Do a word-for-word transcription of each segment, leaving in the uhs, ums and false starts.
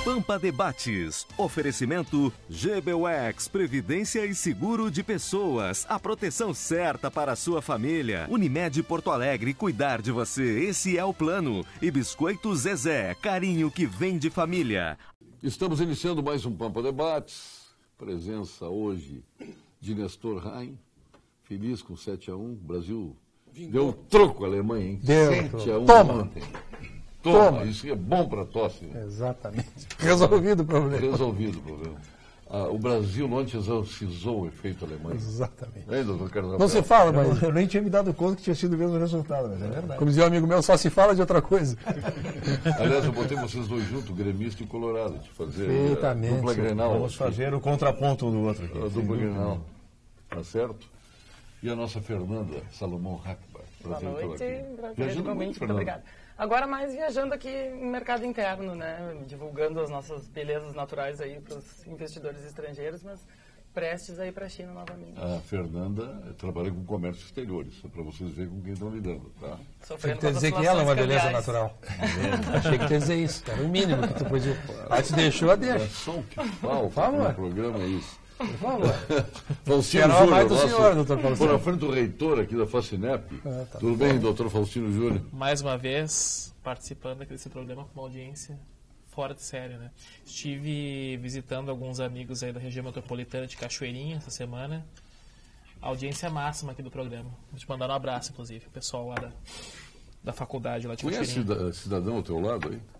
Pampa Debates. Oferecimento G B U X, Previdência e Seguro de Pessoas. A proteção certa para a sua família. Unimed Porto Alegre, cuidar de você. Esse é o plano. E Biscoito Zezé, carinho que vem de família. Estamos iniciando mais um Pampa Debates. Presença hoje de Nestor Rain. Feliz com sete a um. O Brasil Vingou. Deu troco à Alemanha, hein? Deu. sete a um Toma. Ontem. Toma. Toma. Isso é bom para a tosse. Né? Exatamente. Resolvido o problema. Resolvido o problema. Ah, o Brasil ontem exorcizou o efeito Alemanha. Exatamente. É, doutor Carlos Não se fala, mas... Eu, eu nem tinha me dado conta que tinha sido o mesmo resultado, mas é verdade. Como dizia um amigo meu, só se fala de outra coisa. Aliás, eu botei vocês dois juntos, gremista e colorado, de fazer Perfeitamente. a dupla Grenal. Vamos fazer o contraponto um do outro aqui. A dupla Grenal. Tá certo? E a nossa Fernanda Salomão Hackbar. Boa noite. Viajando muito, muito obrigada. Agora mais viajando aqui no mercado interno, né? Divulgando as nossas belezas naturais aí para os investidores estrangeiros, mas prestes aí para a China novamente. A Fernanda trabalha com comércio exterior, isso é para vocês verem com quem estão lidando, tá? Achei que quer dizer que ela é uma beleza natural. É. Achei que quer dizer isso, cara. O mínimo que tu podia... Ah, te deixou, a deixa. É só o que falta no programa é isso. Por favor. Faustino Júnior, mais do nosso, senhor, doutor Faustino. Por a frente do reitor aqui da Facinep. Ah, tá Tudo bom. Bem, doutor Faustino Júnior? Mais uma vez, participando aqui desse programa com uma audiência fora de série, né? Estive visitando alguns amigos aí da região metropolitana de Cachoeirinha essa semana. Audiência máxima aqui do programa. Vou te mandar um abraço, inclusive, o pessoal lá da, da faculdade lá de Cachoeirinha. Cachoeirinha. Conhece cidadão ao teu lado aí?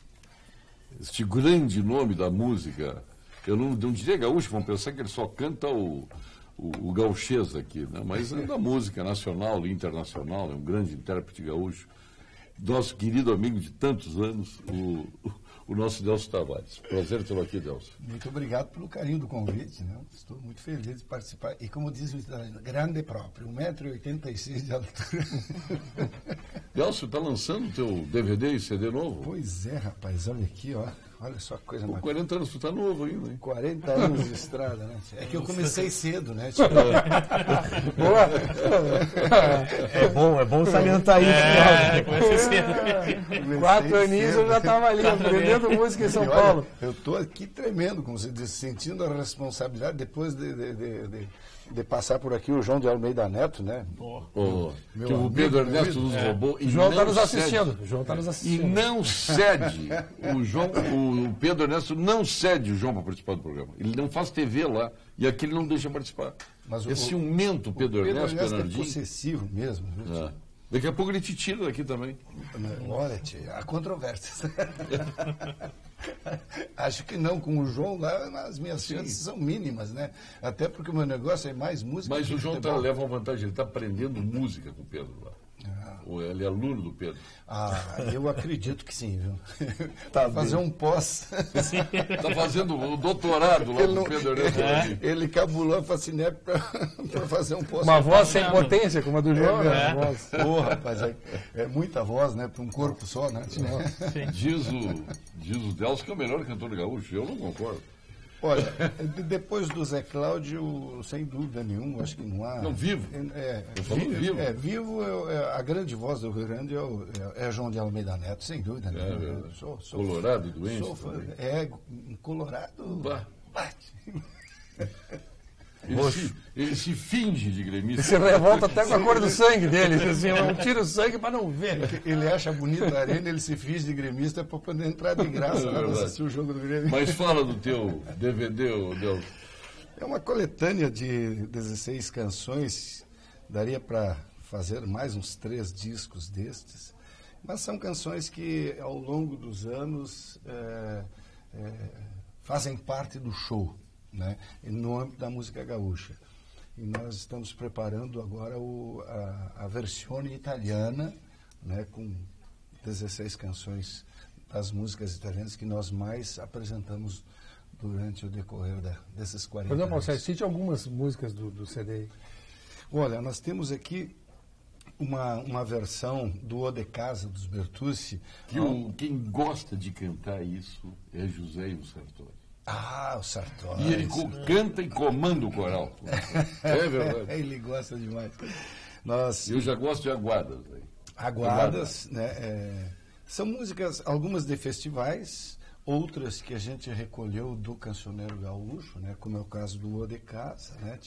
Este grande nome da música... Eu não, não diria gaúcho, vão pensar que ele só canta o, o, o gauchês aqui, né? Mas é da música nacional e internacional, é um grande intérprete gaúcho. Nosso querido amigo de tantos anos, o, o, o nosso Delcio Tavares. Prazer tê-lo aqui, Delcio. Muito obrigado pelo carinho do convite, né? Estou muito feliz de participar. E como diz o italiano, grande próprio, um metro e oitenta e seis de altura. Delcio, está lançando o teu D V D e C D novo? Pois é, rapaz, olha aqui, ó. Olha só que coisa mais. Com quarenta anos, tu tá novo ainda, hein? quarenta anos de estrada, né? É que eu comecei cedo, né? É bom, é bom salientar isso. É, comecei cedo. Quatro aninhos eu já estava ali, aprendendo música em São e Paulo. Olha, eu estou aqui tremendo, como se diz, sentindo a responsabilidade depois de, de, de, de, de passar por aqui o João de Almeida Neto, né? Oh, oh, que o Pedro Ernesto nos roubou. O João está nos assistindo. O João está nos assistindo. E não cede. O, João, o Pedro Ernesto não cede o João para participar do programa. Ele não faz T V lá e aqui ele não deixa participar. Mas é ciumento o Pedro, Pedro Ernesto, Ernesto Bernardinho. É possessivo mesmo. É. Daqui a pouco ele te tira daqui também. Olha, tia, há controvérsias. Acho que não, com o João lá as minhas Sim. chances são mínimas, né? Até porque o meu negócio é mais música. Mas o João tá, leva uma vantagem, ele está aprendendo música com o Pedro lá. Ah. Ele é aluno do Pedro. Ah, eu acredito que sim, viu? Tá fazer um pós. Está fazendo o doutorado lá do Pedro Ernesto. Ele, ele cabulou a Facinep para fazer um pós. Uma voz sem potência, como a do João. É, né? é. Pô, rapaz, é, é muita voz, né? Para um corpo só, né? Diz o, diz o Delcio que é o melhor cantor gaúcho, eu não concordo. Olha, depois do Zé Cláudio, sem dúvida nenhuma, acho que não há... Não, vivo. É, eu falo vivo. vivo. É, vivo é, a grande voz do Rio Grande é, o, é, é João de Almeida Neto, sem dúvida nenhuma. É, sou, sou, colorado e doente. Sou, é, colorado... Bah. Bate. Ele se, ele se finge de gremista. Ele se revolta até com a cor do sangue dele. Assim, não tira o sangue para não ver. Ele acha bonita a arena, ele se finge de gremista para poder entrar de graça é para assistir o jogo do Grêmio. Mas fala do teu D V D, Delcio. É uma coletânea de dezesseis canções. Daria para fazer mais uns três discos destes. Mas são canções que, ao longo dos anos, é, é, fazem parte do show. Né, no âmbito da música gaúcha. E nós estamos preparando agora o, a, a versão italiana, né, com dezesseis canções das músicas italianas que nós mais apresentamos durante o decorrer da, desses quarenta anos. Por exemplo, cite algumas músicas do, do C D. Olha, nós temos aqui uma, uma versão do O de Casa, dos Bertucci. Que o, quem gosta de cantar isso é José Ivo Sartori. Ah, o Sartori. E ele canta e comanda o coral. É verdade. Ele gosta demais. Nós, Eu já gosto de Aguadas. Aguadas, né? É, são músicas, algumas de festivais, outras que a gente recolheu do cancioneiro gaúcho, né, como é o caso do O de Casa, né,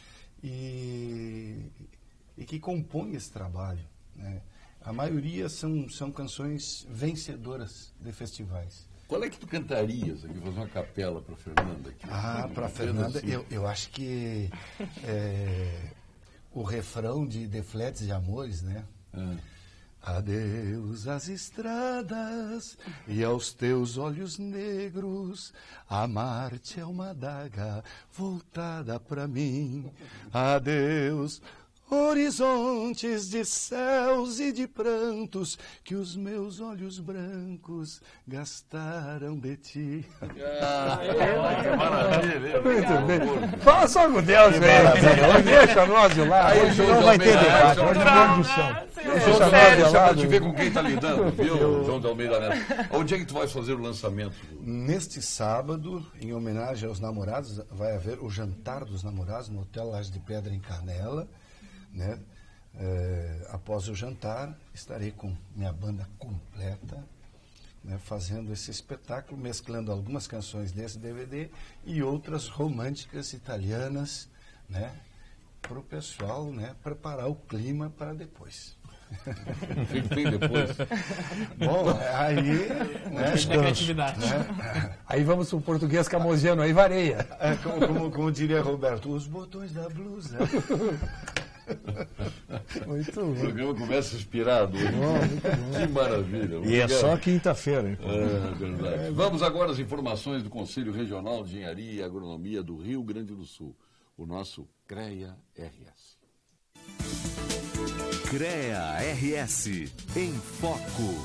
e, e que compõem esse trabalho, né. A maioria são, são canções vencedoras de festivais. Qual é que tu cantarias aqui, fazer uma capela para Fernanda? Aqui, ah, para Fernanda, assim. eu, eu acho que é, o refrão de Defletes de Amores, né? Ah. Adeus às estradas e aos teus olhos negros, amar-te é uma adaga voltada para mim. Adeus, horizontes de céus e de prantos que os meus olhos brancos gastaram de ti. Ah, que maravilha! Muito bem. Fala só com Deus, velho. Deixa nós de lá. Aí, hoje não vai ter debate. Hoje é produção. Deixa nós de lá. Te ver com quem está lidando, viu, João de Almeida Neto? Onde é que tu vai fazer o lançamento? Neste sábado, em homenagem aos namorados, vai haver o Jantar dos Namorados no Hotel Laje de Pedra, em Canela. Né? É, após o jantar, estarei com minha banda completa, né, fazendo esse espetáculo, mesclando algumas canções desse D V D e outras românticas italianas, né, para o pessoal, né, preparar o clima para depois. Vem depois. Bom, aí, né, criatividade. Né, aí vamos para o português camosiano, aí vareia. É, como, como, como diria Roberto, os botões da blusa. Muito bom. O programa começa inspirado. Bom, que maravilha. E é só quinta-feira, hein? É verdade. Vamos agora às informações do Conselho Regional de Engenharia e Agronomia do Rio Grande do Sul, o nosso CREA R S. CREA R S em Foco.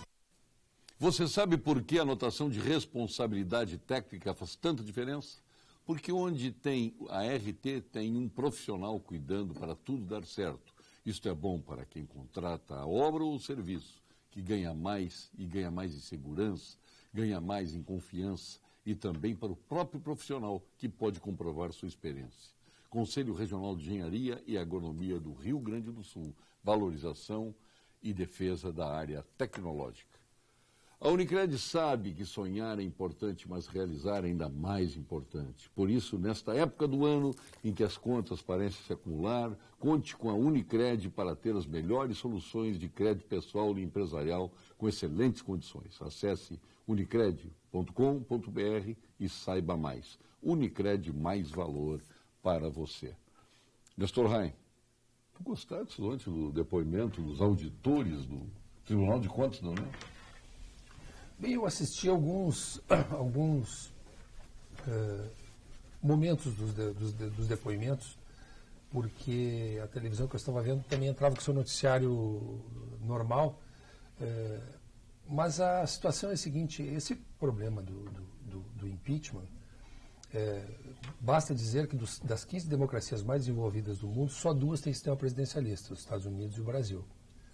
Você sabe por que a notação de responsabilidade técnica faz tanta diferença? Porque onde tem a R T, tem um profissional cuidando para tudo dar certo. Isto é bom para quem contrata a obra ou o serviço, que ganha mais e ganha mais em segurança, ganha mais em confiança e também para o próprio profissional, que pode comprovar sua experiência. Conselho Regional de Engenharia e Agronomia do Rio Grande do Sul, valorização e defesa da área tecnológica. A Unicred sabe que sonhar é importante, mas realizar é ainda mais importante. Por isso, nesta época do ano em que as contas parecem se acumular, conte com a Unicred para ter as melhores soluções de crédito pessoal e empresarial com excelentes condições. Acesse unicred ponto com ponto br e saiba mais. Unicred, mais valor para você. Nestor Raim, tu gostaste ontem do depoimento dos auditores do Tribunal de Contas, não é? Bem, eu assisti alguns, alguns uh, momentos dos, de, dos, de, dos depoimentos, porque a televisão que eu estava vendo também entrava com seu noticiário normal, uh, mas a situação é a seguinte, esse problema do, do, do, do impeachment, uh, basta dizer que dos, das quinze democracias mais desenvolvidas do mundo, só duas têm sistema presidencialista, os Estados Unidos e o Brasil.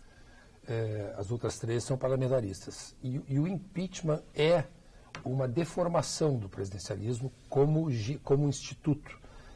É, as outras três são parlamentaristas. E, e o impeachment é uma deformação do presidencialismo como, como instituto,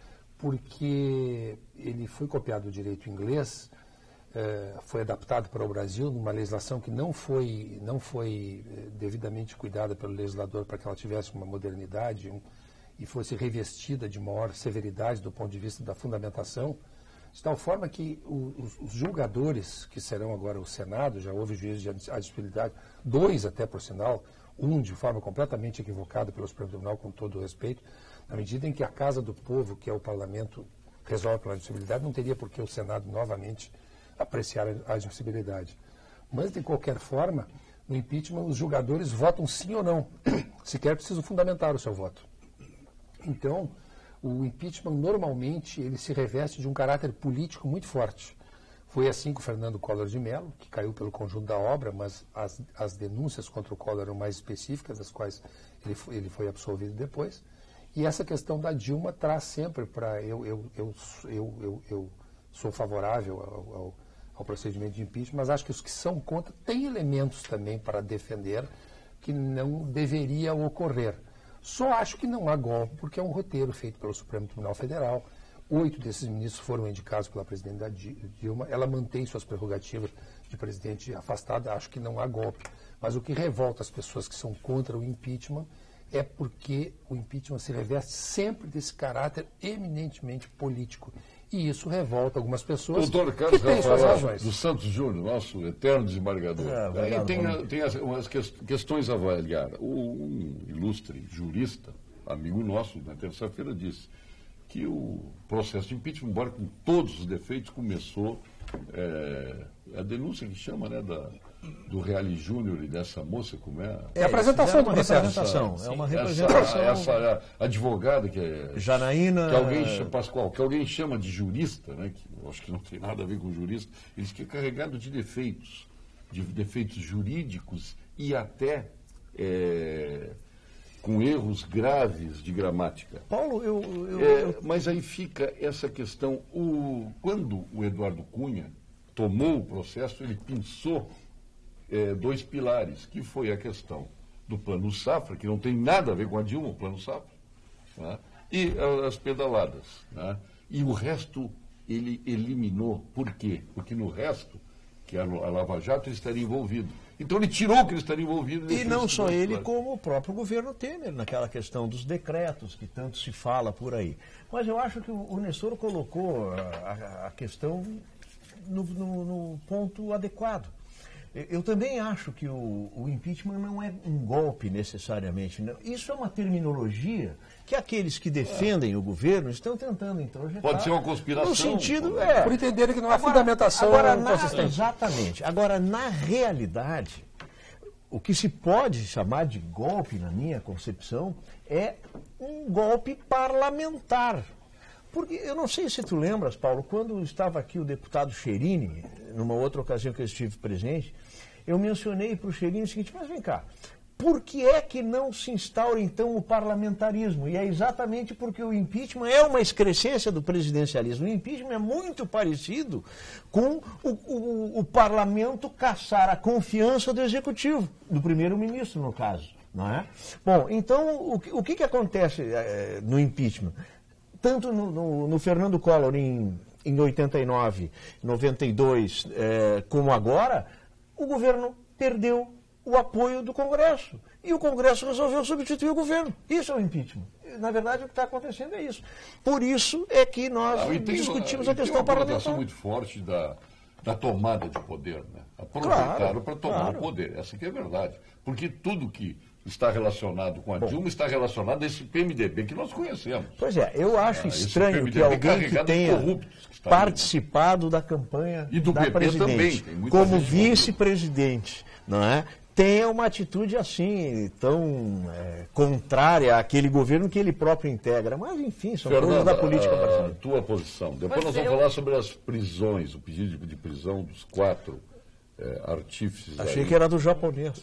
porque ele foi copiado do direito inglês, é, foi adaptado para o Brasil numa legislação que não foi, não foi é, devidamente cuidada pelo legislador para que ela tivesse uma modernidade um, e fosse revestida de maior severidade do ponto de vista da fundamentação, de tal forma que o, os, os julgadores, que serão agora o Senado, já houve juízo de admissibilidade, dois até por sinal, um de forma completamente equivocada pelo Supremo Tribunal, com todo o respeito, na medida em que a Casa do Povo, que é o Parlamento, resolve pela admissibilidade, não teria por que o Senado novamente apreciar a admissibilidade. Mas, de qualquer forma, no impeachment, os julgadores votam sim ou não, sequer precisam fundamentar o seu voto. Então, o impeachment, normalmente, ele se reveste de um caráter político muito forte. Foi assim com o Fernando Collor de Mello, que caiu pelo conjunto da obra, mas as, as denúncias contra o Collor eram mais específicas, das quais ele foi, ele foi absolvido depois. E essa questão da Dilma traz sempre para... Eu, eu, eu, eu, eu, eu sou favorável ao, ao, ao procedimento de impeachment, mas acho que os que são contra têm elementos também para defender que não deveria ocorrer. Só acho que não há golpe, porque é um roteiro feito pelo Supremo Tribunal Federal, Oito desses ministros foram indicados pela presidente da Dilma. Ela mantém suas prerrogativas de presidente afastada. Acho que não há golpe. Mas o que revolta as pessoas que são contra o impeachment é porque o impeachment se reveste sempre desse caráter eminentemente político. E isso revolta algumas pessoas Doutor Carlos que têm suas Rafael razões. dos Santos Júnior, nosso eterno desembargador. É, Aí tem, a- tem as, umas ques- questões a avaliar. O- Um ilustre jurista, amigo nosso, na terça-feira, disse que o processo de impeachment, embora com todos os defeitos, começou é, a denúncia que chama, né, da, do Reale Júnior e dessa moça, como é? É a apresentação do uma processo. representação. É uma Essa, representação. essa advogada que é. Janaína. Que alguém chama, Pascoal, que alguém chama de jurista, né, que eu acho que não tem nada a ver com jurista, eles que é carregado de defeitos, de defeitos jurídicos e até é, com erros graves de gramática. Paulo, eu. eu, É, eu- mas aí fica essa questão. O, quando o Eduardo Cunha tomou o processo, ele pensou é, dois pilares, que foi a questão do Plano Safra, que não tem nada a ver com a Dilma, o Plano Safra, né, e a- as pedaladas. Né, e o resto ele eliminou. Por quê? Porque no resto, que era a Lava Jato, ele estaria envolvido. Então ele tirou o que ele estaria envolvido. E deixou não esses só dois ele, pilares. como o próprio governo Temer, naquela questão dos decretos, que tanto se fala por aí. Mas eu acho que o, o Nessoro colocou a, a- a questão no, no- no ponto adequado. Eu, eu também acho que o, o impeachment não é um golpe necessariamente. Não. Isso é uma terminologia que aqueles que defendem o governo estão tentando introjetar. Pode ser uma conspiração. No sentido, por- é, Por entenderem que não há Agora- fundamentação agora, na- consistente. Exatamente. Agora, na realidade, o que se pode chamar de golpe, na minha concepção, é um golpe parlamentar. Porque eu não sei se tu lembras, Paulo, quando estava aqui o deputado Cherini, numa outra ocasião que eu estive presente, eu mencionei para o Cherini o seguinte: mas vem cá, por que é que não se instaura então o parlamentarismo? E é exatamente porque o impeachment é uma excrescência do presidencialismo. O impeachment é muito parecido com o, o, o parlamento caçar a confiança do executivo, do primeiro-ministro, no caso. Não é? Bom, então o, que- o que, que acontece eh, no impeachment? Tanto no, no- no Fernando Collor em, em oitenta e nove, noventa e dois, eh, como agora, o governo perdeu o apoio do Congresso. E o Congresso resolveu substituir o governo. Isso é o impeachment. Na verdade, o que está acontecendo é isso. Por isso é que nós Ah, e tem discutimos uma- a e tem questão uma conotação parlamentar. muito forte da, da tomada de poder, né? Aproveitaram Claro, para tomar claro. o poder. Essa que é a verdade. Porque tudo que está relacionado com a Dilma está relacionado a esse P M D B que nós conhecemos. Pois é, eu acho Ah, esse estranho P M D que B alguém que carregado de tenha corruptos que está aí, né? participado da campanha E do da P P presidente, também, tem muita como gente vice-presidente, não é? Tenha uma atitude assim, tão é, contrária àquele governo que ele próprio integra. Mas, enfim, são coisas Fernanda, da política a brasileira. tua posição. Depois Pois nós vamos eu- falar sobre as prisões, o pedido de- de prisão dos quatro eh, artífices. Achei aí. que era do japonês.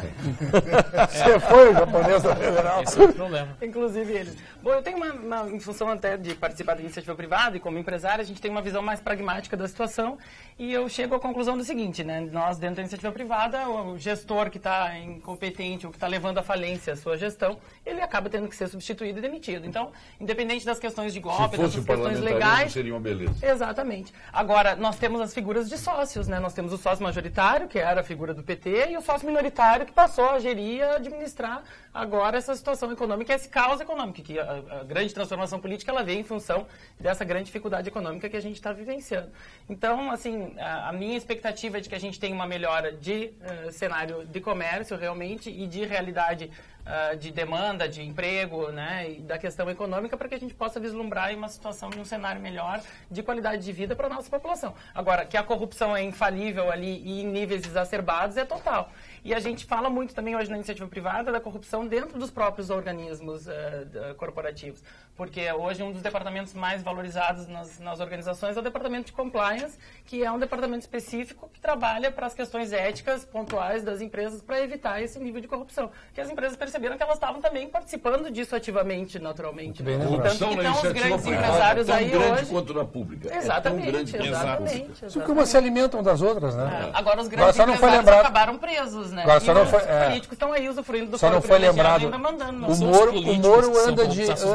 Você foi o japonês da Federal? Esse é o problema. Inclusive eles. Bom, eu tenho uma, uma- em função até de participar da iniciativa privada e como empresário, a gente tem uma visão mais pragmática da situação e eu chego à conclusão do seguinte, né? Nós, dentro da iniciativa privada, o gestor que está incompetente ou que está levando à falência a sua gestão, ele acaba tendo que ser substituído e demitido. Então, independente das questões de Se golpe, fosse dessas o questões parlamentarismo, legais... seria uma beleza. Exatamente. Agora, nós temos as figuras de sócios, né? Nós temos o sócio majoritário, que era a figura do P T, e o sócio minoritário, que passou a gerir e a administrar agora essa situação econômica, esse caos econômico, que a, a grande transformação política ela vem em função dessa grande dificuldade econômica que a gente está vivenciando. Então, assim, a, a minha expectativa é de que a gente tenha uma melhora de uh, cenário de comércio, realmente, e de realidade uh, de demanda, de emprego, né, e da questão econômica, para que a gente possa vislumbrar em uma situação de um cenário melhor de qualidade de vida para a nossa população. Agora, que a corrupção é infalível ali e em níveis exacerbados é total. E a gente fala muito também hoje na iniciativa privada da corrupção dentro dos próprios organismos uh, uh, corporativos. Porque hoje um dos departamentos mais valorizados nas, nas organizações é o departamento de compliance, que é um departamento específico que trabalha para as questões éticas pontuais das empresas para evitar esse nível de corrupção. Que as empresas perceberam que elas estavam também participando disso ativamente, naturalmente. bem Né? lembrado. Tanto Corrupção que na estão os iniciativa grandes privada empresários é tão aí grande hoje... quanto na pública. Exatamente, é tão grande quanto na exatamente. pública. Porque exatamente. umas se alimentam das outras, né? É, agora os Agora grandes só não foi empresários lembrado- acabaram presos, né? Agora só e não os foi- é. políticos estão aí usufruindo do Só não foro foi privilegiado lembrado. ainda mandando. O São Moro, os o políticos Moro que são anda de, corruptos, anda de nossos Ferrari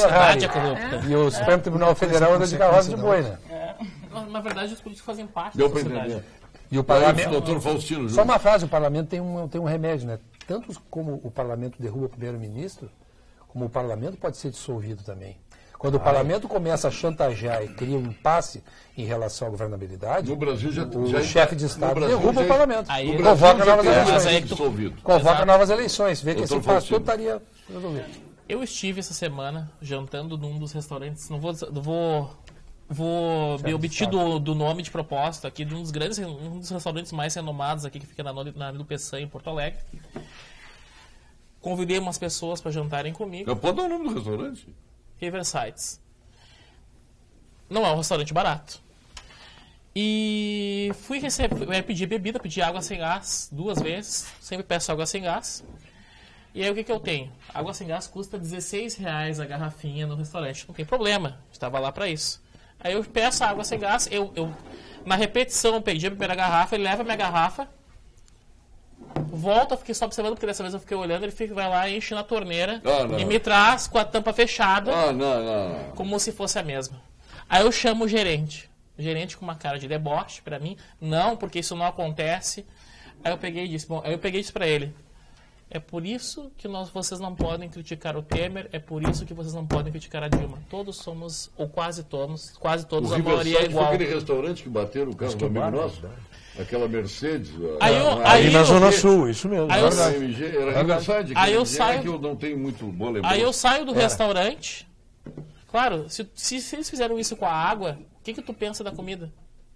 Ferrari. é corrupta. E o Supremo Tribunal Federal anda de carroça de boi, né? É. Na verdade, os políticos fazem parte Deu da para sociedade. entender. E o Aí, parlamento... doutor Faustino Só Júnior. uma frase, o parlamento tem um, tem um remédio, né? Tanto como o parlamento derruba o primeiro-ministro, como o parlamento pode ser dissolvido também. Quando o parlamento começa a chantagear e cria um impasse em relação à governabilidade, No Brasil já- o já- chefe de no Estado Brasil derruba já- o parlamento. Aí- No No Brasil convoca já novas tem eleições. Mas aí que tu- dissolvido. Convoca Exato. novas eleições, vê que Doutor esse impasse Faustino. tudo estaria resolvido. Eu estive essa semana jantando num dos restaurantes, não vou, não vou, vou me omitir do, do nome de propósito aqui, de um dos grandes, um dos restaurantes mais renomados aqui, que fica na, Nori- na do Peçanha, em Porto Alegre. Convidei umas pessoas para jantarem comigo. Pode dar o nome do restaurante? Riversides. Não é um restaurante barato. E fui receber, eh, pedir bebida, pedir água sem gás duas vezes. Sempre peço água sem gás. E aí o que, que eu tenho? Água sem gás custa dezesseis reais a garrafinha no restaurante. Não tem problema, estava lá para isso. Aí eu peço a água sem gás, eu, eu na repetição eu pedi a primeira garrafa, ele leva a minha garrafa, volta, fiquei só observando, porque dessa vez eu fiquei olhando, ele fica, vai lá, enche na torneira Ah, não. e me traz com a tampa fechada, Ah, não, não, não. como se fosse a mesma. Aí eu chamo o gerente. O gerente com uma cara de deboche pra mim. Não, porque isso não acontece. Aí eu peguei e disse, bom, aí eu peguei e disse pra ele. É por isso que nós, vocês não podem criticar o Temer, é por isso que vocês não podem criticar a Dilma. Todos somos, ou quase todos, quase todos, O a maioria é Riverside foi igual. aquele restaurante que bateram o carro do amigo nosso? Aquela Mercedes. a- Aí eu- a- aí Aí na eu- Zona Sul, isso mesmo. Aí eu- a A M G, era Riverside. Aí eu aquele dia saio- que eu não tenho muito boa lembrança. Aí eu saio do restaurante. Claro, se, se, se eles fizeram isso com a água, o que, que tu pensa da comida?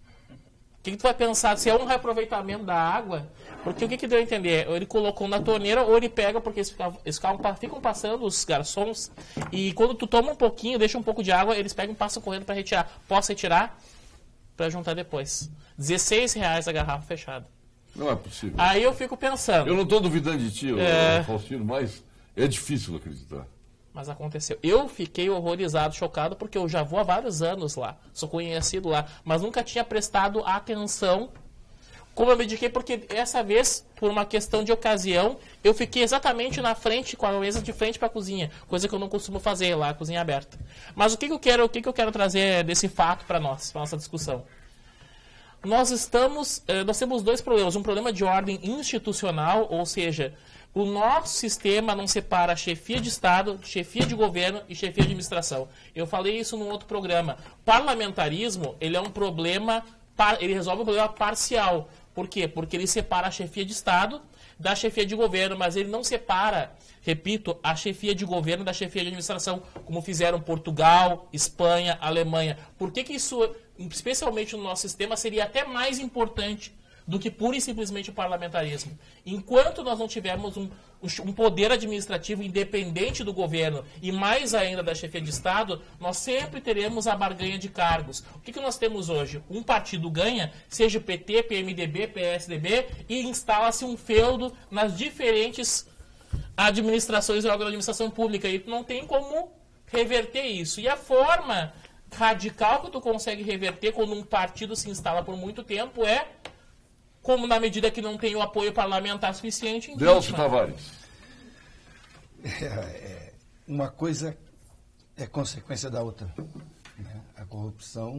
O que, que tu vai pensar? Se é um reaproveitamento da água, porque o que, que deu a entender? Ou ele colocou na torneira, ou ele pega, porque eles, ficavam, eles ficavam, ficam passando, os garçons, e quando tu toma um pouquinho, deixa um pouco de água, eles pegam e passam correndo para retirar. Posso retirar? Para juntar depois. dezesseis reais a garrafa fechada. Não é possível. Aí eu fico pensando. Eu não estou duvidando de ti, É. Faustino, mas é difícil acreditar. Mas aconteceu. Eu fiquei horrorizado, chocado, porque eu já vou há vários anos lá. Sou conhecido lá. Mas nunca tinha prestado atenção como eu me dediquei, porque essa vez, por uma questão de ocasião, eu fiquei exatamente na frente, com a mesa de frente para a cozinha. Coisa que eu não costumo fazer lá, a cozinha aberta. Mas o que, que eu quero, o que, que eu quero trazer desse fato para nós, para nossa discussão? Nós estamos, eh, nós temos dois problemas. Um problema de ordem institucional, ou seja, o nosso sistema não separa a chefia de Estado, chefia de governo e chefia de administração. Eu falei isso num outro programa. Parlamentarismo, ele é um problema, ele resolve um problema parcial. Por quê? Porque ele separa a chefia de Estado da chefia de governo, mas ele não separa, repito, a chefia de governo da chefia de administração, como fizeram Portugal, Espanha, Alemanha. Por que que isso, especialmente no nosso sistema, seria até mais importante do que pura e simplesmente o parlamentarismo? Enquanto nós não tivermos um, um poder administrativo independente do governo e mais ainda da chefia de Estado, nós sempre teremos a barganha de cargos. O que, que nós temos hoje? Um partido ganha, seja o P T, P M D B, P S D B, e instala-se um feudo nas diferentes administrações e órgãos de administração pública. E não tem como reverter isso. E a forma radical que tu consegue reverter quando um partido se instala por muito tempo é, como na medida que não tem o apoio parlamentar suficiente, impeachment. Delcio Tavares. É, é, uma coisa é consequência da outra, né? A corrupção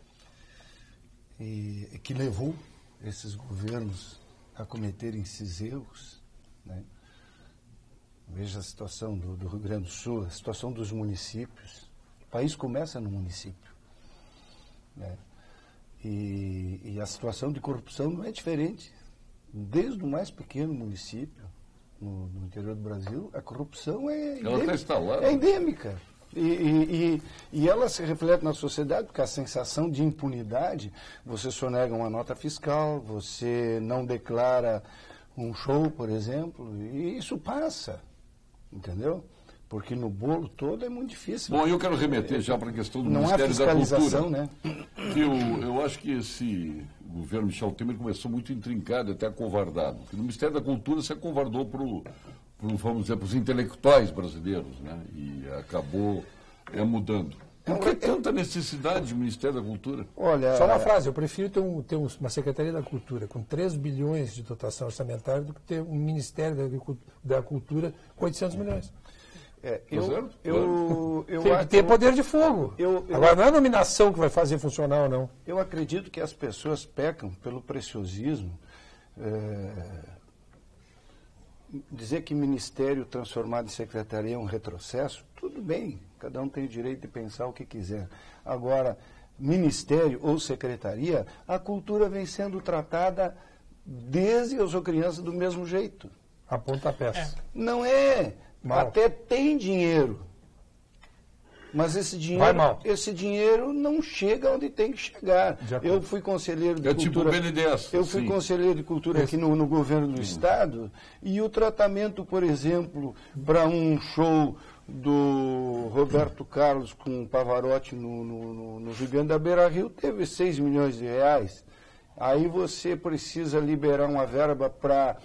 e, que levou esses governos a cometerem esses erros, né? Veja a situação do, do Rio Grande do Sul, a situação dos municípios. O país começa no município, né? E, e a situação de corrupção não é diferente. Desde o mais pequeno município, no, no interior do Brasil, a corrupção é Ela está instalada. É endêmica. E, e, e, e ela se reflete na sociedade, porque a sensação de impunidade, você sonega uma nota fiscal, você não declara um show, por exemplo, e isso passa, entendeu? Porque no bolo todo é muito difícil. Bom, eu quero remeter já para a questão do Não há Ministério da fiscalização, Cultura. né? Que eu, eu acho que esse governo Michel Temer começou muito intrincado, até acovardado. Porque no Ministério da Cultura se acovardou para vamos dizer, para os intelectuais brasileiros, né? E acabou é, mudando. Por que tanta necessidade de Ministério da Cultura? Olha, Só uma frase, eu prefiro ter, um, ter uma Secretaria da Cultura com três bilhões de dotação orçamentária do que ter um Ministério da, da Cultura com oitocentos milhões. É, Tá eu, certo? eu, eu, Tem que acho- ter poder de fogo. eu- eu- Agora, não é a nominação que vai fazer funcionar ou não. Eu acredito que as pessoas pecam pelo preciosismo. É, dizer que ministério transformado em secretaria é um retrocesso, tudo bem, cada um tem o direito de pensar o que quiser. Agora, ministério ou secretaria, a cultura vem sendo tratada desde eu sou criança do mesmo jeito. A pontapés. Não é. Mal. Até tem dinheiro. Mas esse Vai dinheiro, mal. esse dinheiro não chega onde tem que chegar. De acordo. Eu fui conselheiro de É tipo cultura. o B N D E S, eu fui sim. conselheiro de cultura aqui no, no governo do estado e o tratamento, por exemplo, para um show do Roberto Carlos com o Pavarotti no, no, no, no Gigante da Beira-Rio teve seis milhões de reais. Aí você precisa liberar uma verba para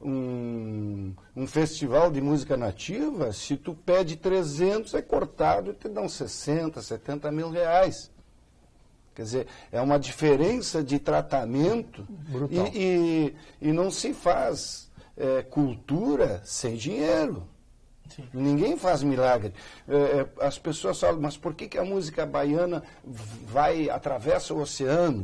um, um festival de música nativa, se tu pede trezentos, é cortado e te dão sessenta, setenta mil reais. Quer dizer, é uma diferença de tratamento Brutal. e, e, e não se faz é, cultura sem dinheiro. Sim. Ninguém faz milagre. É, é, as pessoas falam, mas por que, que a música baiana vai, atravessa o oceano?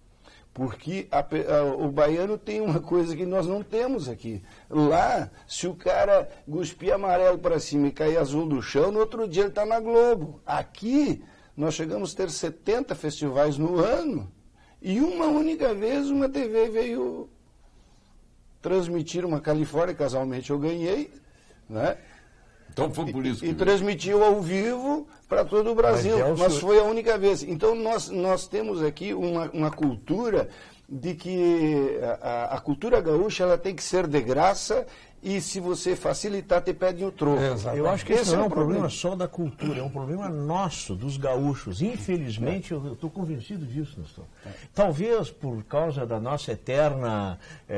Porque a pe- a- o baiano tem uma coisa que nós não temos aqui. Lá, se o cara cuspir amarelo para cima e cair azul do chão, no outro dia ele está na Globo. Aqui, nós chegamos a ter setenta festivais no ano e uma única vez uma T V veio transmitir uma Califórnia, casualmente eu ganhei, né? Então foi por isso E que... transmitiu ao vivo para todo o Brasil, Mas é o mas senhor- foi a única vez. Então nós, nós temos aqui uma, uma cultura de que a, a- a cultura gaúcha ela tem que ser de graça e se você facilitar, te pedem o troco. Exato. Eu acho que esse Esse não é é o um problema problema. só da cultura, é um problema nosso, dos gaúchos. Infelizmente, eu estou convencido disso, Nestor. Talvez por causa da nossa eterna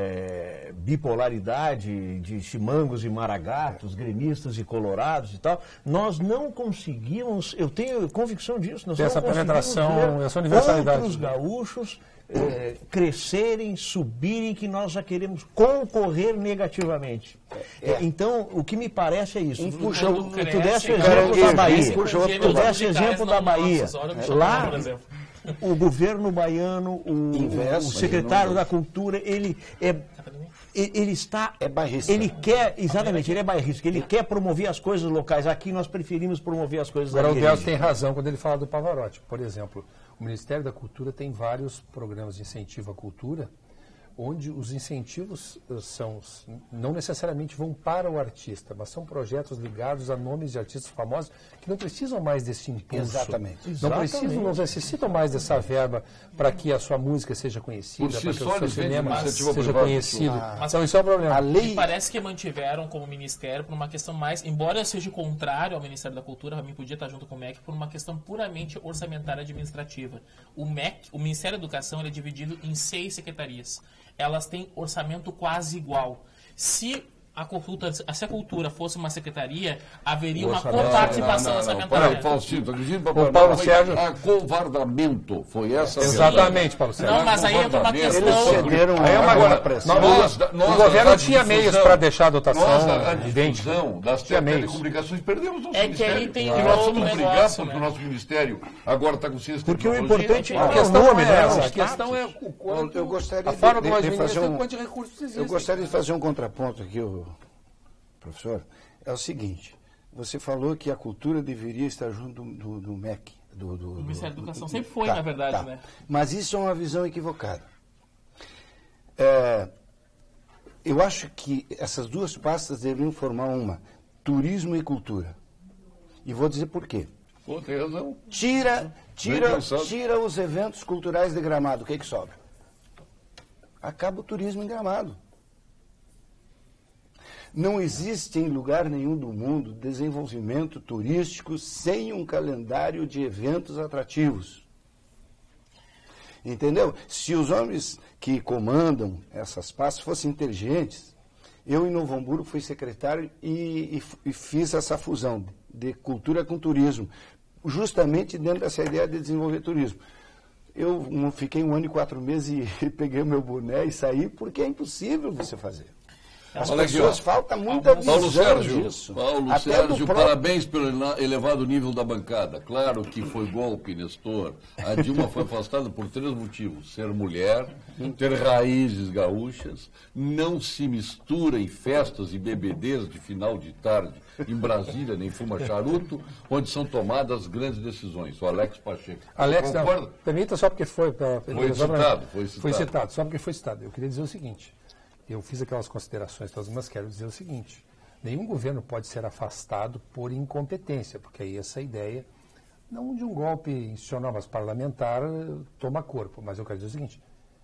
eh, bipolaridade de chimangos e maragatos, gremistas e colorados e tal, nós não conseguimos, eu tenho convicção disso, nós Tem não essa conseguimos penetração, ver essa universalidade. outros gaúchos eh, crescerem, subirem, que nós já queremos concorrer negativamente. É. Então, o que me parece é isso. Um Tu- puxa tu, o- tu desse o cresce, exemplo da cresce, Bahia. puxa outro Tu lado. desse o exemplo da Bahia. Lá, por exemplo. o governo baiano, o, Investe, o secretário não- da cultura, ele é... Ele ele está. É bairrista. Ele quer, exatamente, ele é bairrista. Ele quer promover as coisas locais. Aqui nós preferimos promover as coisas Agora, o da Delcio tem razão quando ele fala do Pavarotti. Por exemplo, o Ministério da Cultura tem vários programas de incentivo à cultura, onde os incentivos eh, são, não necessariamente vão para o artista, mas são projetos ligados a nomes de artistas famosos que não precisam mais desse impulso. Exatamente. Não Exatamente. precisam, não necessitam mais dessa verba para que a sua música seja conhecida, Por si para que só, o seu eles vendem cinema uma iniciativa seja privada. conhecido. Ah. Então, isso é o problema. A E lei... parece que mantiveram como ministério por uma questão mais, embora eu seja contrário ao Ministério da Cultura, para mim podia estar junto com o M E C, por uma questão puramente orçamentária administrativa. O M E C, o Ministério da Educação, ele é dividido em seis secretarias. Elas têm orçamento quase igual. Se a cultura, se a cultura fosse uma secretaria, haveria uma orçamento- coparticipação Não, não, não. orçamentária. Peraí, Faustino, tu acredita? O Paulo Foi Sérgio- Acovardamento, foi essa a Exatamente, Paulo Sérgio. Não, mas aí entra uma Eles questão... Eles cederam Aí é uma agora agora- pressão. Nós- Nós, nós, o governo da tinha difusão- meios para deixar a dotação Nós, da idêntica. difusão das Tinha meios. telecomunicações, perdemos nosso É que aí ministério. tem E um nós outro vamos brigar negócio, porque né? o nosso ministério agora está com ciência e Porque o tecnologia. importante A não A é o questão nome, não é né? essa, O a questão é o Eu, quanto, eu gostaria a forma de, como de, de fazer administra um, quantos recursos existem. eu gostaria de fazer um contraponto aqui, o professor. É o seguinte, você falou que a cultura deveria estar junto do, do, do M E C. Do, do, O Ministério da do- Educação do- sempre foi, tá, na verdade, tá. né? Mas isso é uma visão equivocada. É, eu acho que essas duas pastas deveriam formar uma, turismo e cultura. E vou dizer por quê. Pô, tem razão. Tira, Bem tira, pensado. tira os eventos culturais de Gramado, o que que sobra? Acaba o turismo em Gramado. Não existe em lugar nenhum do mundo desenvolvimento turístico sem um calendário de eventos atrativos. Entendeu? Se os homens que comandam essas pastas fossem inteligentes, eu em Novo Hamburgo fui secretário e, e, e fiz essa fusão de cultura com turismo, justamente dentro dessa ideia de desenvolver turismo. Eu um, fiquei um ano e quatro meses e peguei o meu boné e saí, porque é impossível você fazer. As Olha aqui, pessoas ó. falta muita visão Paulo Sérgio, disso. Paulo Até Sérgio, do próprio- parabéns pelo ela- elevado nível da bancada. Claro que foi golpe, Nestor. A Dilma foi afastada por três motivos. Ser mulher, ter raízes gaúchas, não se mistura em festas e bebedeiras de final de tarde em Brasília, nem fuma charuto, onde são tomadas grandes decisões. O Alex Pacheco. Alex, não, Concorda? permita só porque foi... Pra, Foi só pra- citado, foi citado. Foi citado, só porque foi citado. Eu queria dizer o seguinte, eu fiz aquelas considerações todas, mas quero dizer o seguinte, nenhum governo pode ser afastado por incompetência, porque aí essa ideia, não de um golpe institucional, mas parlamentar, toma corpo. Mas eu quero dizer o seguinte,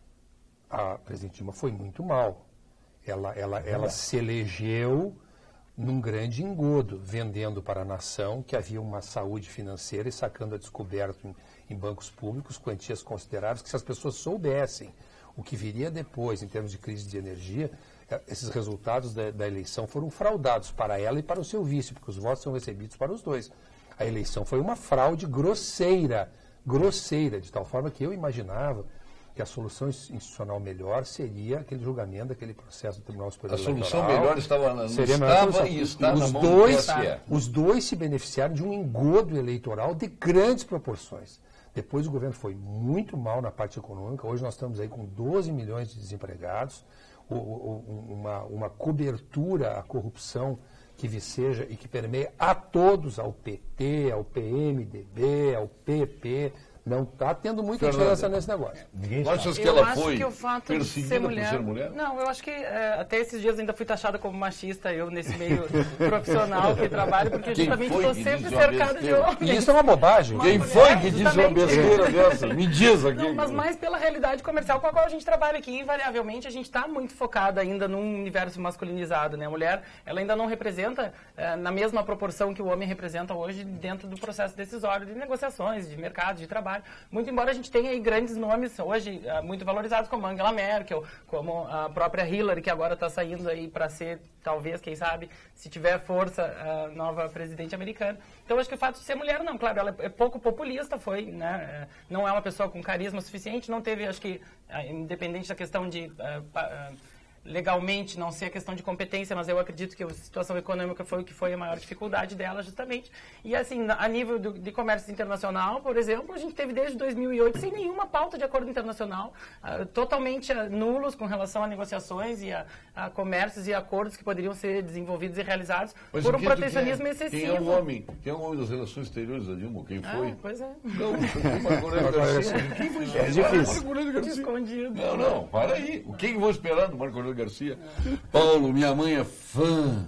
a presidente Dilma foi muito mal. Ela, ela, ela se elegeu num grande engodo, vendendo para a nação que havia uma saúde financeira e sacando a descoberto em, em bancos públicos quantias consideráveis, que se as pessoas soubessem o que viria depois em termos de crise de energia, eh, esses resultados da, da eleição foram fraudados para ela e para o seu vice, porque os votos são recebidos para os dois. A eleição foi uma fraude grosseira, grosseira, de tal forma que eu imaginava que a solução institucional melhor seria aquele julgamento, daquele processo do Tribunal Superior A solução Eleitoral. melhor estava na, Seria a melhor estava solução. e está os na mão do dois, T S E. Os dois se beneficiaram de um engodo eleitoral de grandes proporções. Depois o governo foi muito mal na parte econômica. Hoje nós estamos aí com doze milhões de desempregados, o, o, uma, uma cobertura à corrupção que viceja e que permeia a todos, ao P T, ao P M D B, ao P P. Não está tendo muita Fernanda, diferença nesse negócio. Tu achas que Eu ela acho foi que o fato de perseguida ser por mulher, ser mulher? Não, eu acho que é, até esses dias ainda fui taxada como machista, eu nesse meio profissional que trabalho, porque Quem justamente foi estou que sempre disse uma cercada de besteira? homens. E isso é uma bobagem. Quem Uma foi mulher, que disse uma justamente. besteira dessa? Me diz aqui. Não, mas mais pela realidade comercial com a qual a gente trabalha aqui. Invariavelmente, a gente está muito focada ainda num universo masculinizado, né? A mulher, ela ainda não representa eh, na mesma proporção que o homem representa hoje dentro do processo decisório de negociações, de mercado, de trabalho. Muito embora a gente tenha aí grandes nomes hoje eh, muito valorizados, como Angela Merkel, como a própria Hillary, que agora está saindo aí para ser, talvez, quem sabe, se tiver força, a nova presidente americana. Então, acho que o fato de ser mulher, não, claro, ela é pouco populista, foi, né? Não é uma pessoa com carisma suficiente, não teve, acho que, independente da questão de uh, uh, legalmente não ser a questão de competência, mas eu acredito que a situação econômica foi o que foi a maior dificuldade dela, justamente. E, assim, a nível do, de comércio internacional, por exemplo, a gente teve desde dois mil e oito sem nenhuma pauta de acordo internacional, uh, totalmente uh, nulos com relação a negociações e a, a comércios e acordos que poderiam ser desenvolvidos e realizados Mas por o um que tu protecionismo quer? excessivo. Quem é o homem? Quem é o homem das relações exteriores da Dilma? Quem foi? Ah, pois é. Não, Marco Aurélio Garcia. Quem foi É difícil. Marco Aurélio Garcia. Escondido. Não, não, para aí. O que eu vou esperar do Marco Aurélio Garcia? Paulo, minha mãe é fã.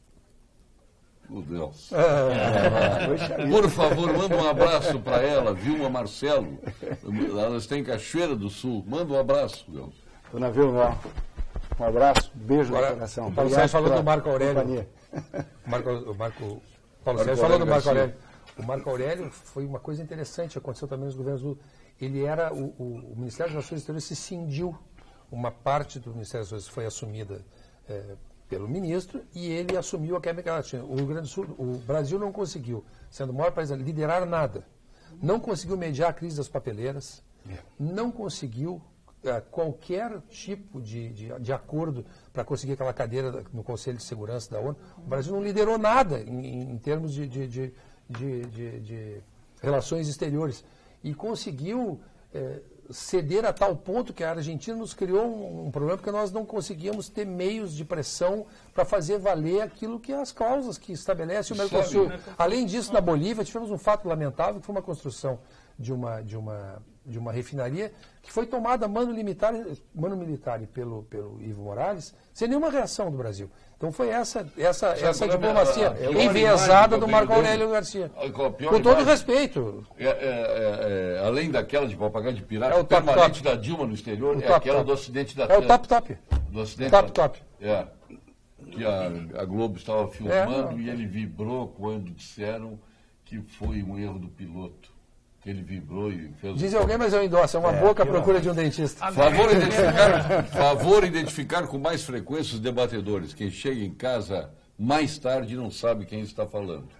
Meu Deus. Por favor, manda um abraço para ela, Vilma Marcelo. Ela está em Cachoeira do Sul. Manda um abraço, Deus. Dona Vilma, um abraço, beijo Agora, no coração. o Paulo Obrigado Sérgio falou pela do Marco Aurélio. companhia. O Marco, o Marco, Paulo Marco Sérgio falou do Aurélio Marco Garcia. Aurélio. O Marco Aurélio foi uma coisa interessante, aconteceu também nos governos do... Ele era, o, o, o Ministério das Relações Exteriores se cindiu, uma parte do Ministério das Relações foi assumida é, pelo ministro e ele assumiu a América Latina. O Rio Grande do Sul, o Brasil não conseguiu, sendo o maior país, liderar nada. Não conseguiu mediar a crise das papeleiras, não conseguiu é, qualquer tipo de, de, de acordo para conseguir aquela cadeira no Conselho de Segurança da ONU. O Brasil não liderou nada em, em termos de, de, de, de, de, de relações exteriores. E conseguiu é, ceder a tal ponto que a Argentina nos criou um, um problema, porque nós não conseguíamos ter meios de pressão para fazer valer aquilo que as causas que estabelece o Mercosul. Além disso, na Bolívia, tivemos um fato lamentável, que foi uma construção de uma, de uma, de uma refinaria que foi tomada mano militar, mano militar pelo, pelo Evo Morales, sem nenhuma reação do Brasil. Então foi essa, essa, essa diplomacia a- a- a- enviesada a- do a- Marco a- Aurélio Garcia. a- a pior Com todo imagem- respeito. É, é, é, é, além daquela de propaganda de pirata É o top, permanente top. da Dilma no exterior, O é top, aquela top. do acidente da É o top top. Do acidente Top, da- top. É. Que a, a Globo estava filmando É. e ele vibrou quando disseram que foi um erro do piloto. Que ele vibrou e fez... Diz alguém, mas eu endosso. É uma boca à procura de um dentista. Favor identificar, favor identificar com mais frequência os debatedores. Quem chega em casa mais tarde não sabe quem está falando.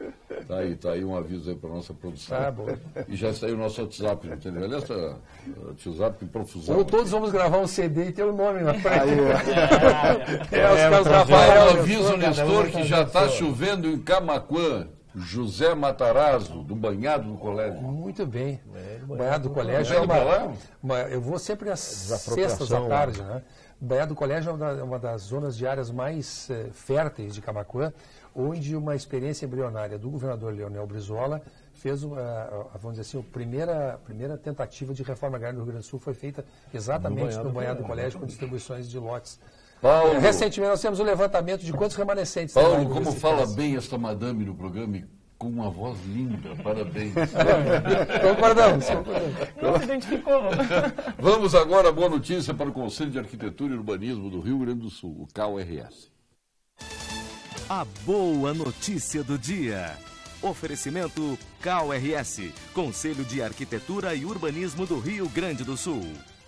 Tá aí, tá aí um aviso aí para nossa produção. Tá bom. E já saiu o nosso WhatsApp, não entendeu? Olha essa WhatsApp que profusão. Ou todos vamos gravar um C D e ter o nome na frente. Aí, É, é, os caras Já Rafael, avisa o Nestor que já está chovendo em Camaquã. José Matarazzo, do Banhado do Colégio. Muito bem. Banhado do Colégio é Vai pra lá? uma, uma... Eu vou sempre às Desapropriação, sextas da tarde, né? O Banhado do Colégio é uma, da- uma das zonas de áreas mais eh, férteis de Camaquã, onde uma experiência embrionária do governador Leonel Brizola fez, uma, a- vamos dizer assim, a primeira, a primeira tentativa de reforma agrária do Rio Grande do Sul foi feita exatamente no Banhado do Colégio, com distribuições de lotes. Paulo, Eh, Recentemente nós temos o levantamento de quantos remanescentes tem lá Paulo em como Rio fala Grande do Sul. bem esta madame no programa e com uma voz linda. Parabéns. Concordamos, concordamos. Não se identificou. Vamos agora à boa notícia para o Conselho de Arquitetura e Urbanismo do Rio Grande do Sul, o C A U R S. A boa notícia do dia. Oferecimento C A U R S, Conselho de Arquitetura e Urbanismo do Rio Grande do Sul.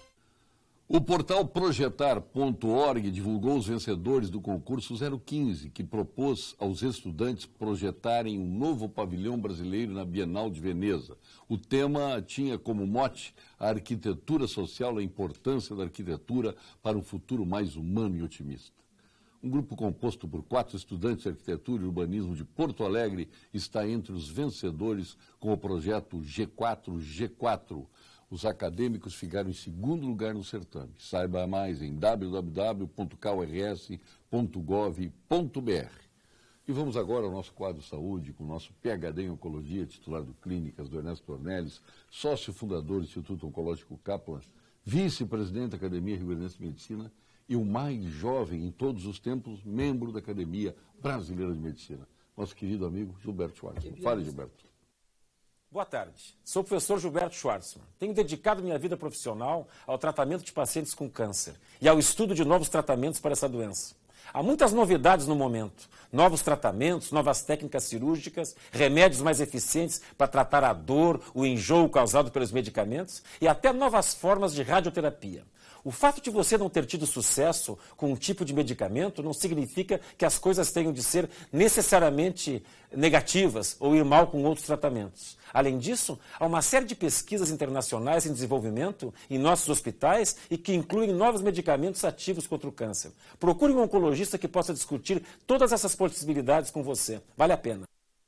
O portal projetar ponto org divulgou os vencedores do concurso zero quinze, que propôs aos estudantes projetarem um novo pavilhão brasileiro na Bienal de Veneza. O tema tinha como mote a arquitetura social e a importância da arquitetura para um futuro mais humano e otimista. Um grupo composto por quatro estudantes de arquitetura e urbanismo de Porto Alegre está entre os vencedores com o projeto G quatro G quatro. Os acadêmicos ficaram em segundo lugar no certame. Saiba mais em w w w ponto c a u r s ponto gov ponto b r. E vamos agora ao nosso quadro Saúde, com o nosso P H D em Oncologia, titular do Clínicas, do Ernesto Ornelis, sócio fundador do Instituto Oncológico Kaplan, vice-presidente da Academia Rio Grandense de Medicina e o mais jovem em todos os tempos, membro da Academia Brasileira de Medicina. Nosso querido amigo Gilberto Schwartzman. Fale, Gilberto. Boa tarde. Sou o professor Gilberto Schwartzman. Tenho dedicado minha vida profissional ao tratamento de pacientes com câncer e ao estudo de novos tratamentos para essa doença. Há muitas novidades no momento. Novos tratamentos, novas técnicas cirúrgicas, remédios mais eficientes para tratar a dor, o enjoo causado pelos medicamentos e até novas formas de radioterapia. O fato de você não ter tido sucesso com um tipo de medicamento não significa que as coisas tenham de ser necessariamente negativas ou ir mal com outros tratamentos. Além disso, há uma série de pesquisas internacionais em desenvolvimento em nossos hospitais e que incluem novos medicamentos ativos contra o câncer. Procure um oncologista que possa discutir todas essas possibilidades com você. Vale a pena.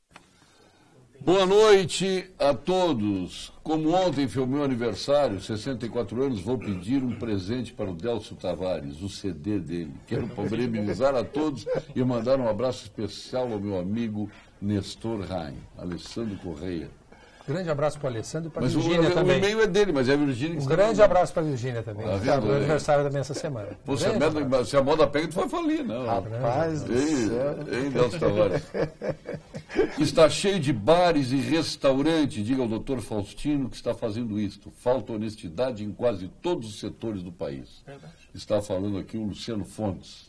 Boa noite a todos. Como ontem foi o meu aniversário, sessenta e quatro anos, vou pedir um presente para o Delcio Tavares, o C D dele. Quero parabenizar a todos e mandar um abraço especial ao meu amigo Nestor Rain, Alessandro Correia. Grande abraço para o Alessandro e para a Mas o, Virgínia o também. e-mail é dele, mas é a Virgínia que Um está grande mandando. abraço para a Virgínia também. Tá Tá vendo? no aniversário também essa semana. Pô, se, a Grande merda- se a moda pega, tu vai falir, não. Rapaz do céu. Ei, ei, Delcio Tavares. Está cheio de bares e restaurantes, diga ao doutor Faustino que está fazendo isto. Falta honestidade em quase todos os setores do país. Está falando aqui o Luciano Fontes.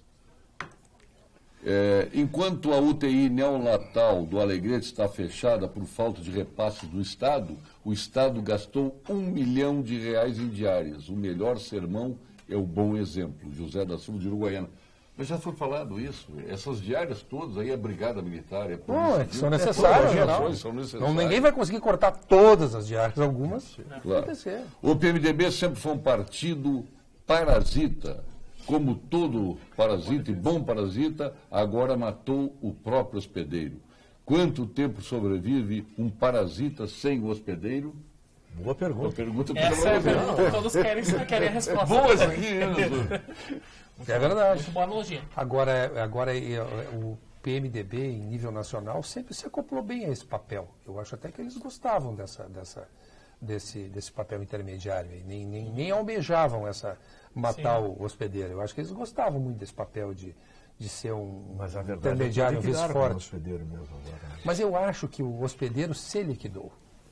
É, enquanto a U T I neonatal do Alegrete está fechada por falta de repasses do Estado, o Estado gastou um milhão de reais em diárias. O melhor sermão é o bom exemplo. José da Silva de Uruguaiana. Mas já foi falado isso, essas diárias todas aí, a Brigada Militar, a Pô, Polícia é que Civil, são todas necessárias, as geral. ações são necessárias. Não, ninguém vai conseguir cortar todas as diárias, algumas. Claro. acontecer. O P M D B sempre foi um partido parasita. Como todo parasita e bom parasita, agora matou o próprio hospedeiro. Quanto tempo sobrevive um parasita sem o hospedeiro? Boa Eu pergunta. pergunto para Essa é a você. pergunta. Todos querem, querem a resposta. Boa essa aqui, hein, doutor? É verdade. Muito boa analogia. Agora, agora é, o P M D B, em nível nacional, sempre se acoplou bem a esse papel. Eu acho até que eles gostavam dessa, dessa, desse, desse papel intermediário. E nem, nem, nem almejavam essa, matar Sim. o hospedeiro. Eu acho que eles gostavam muito desse papel de, de ser um Mas a verdade intermediário, é um que vice liquidaram com o forte. hospedeiro mesmo agora, né? Mas eu acho que o hospedeiro se liquidou.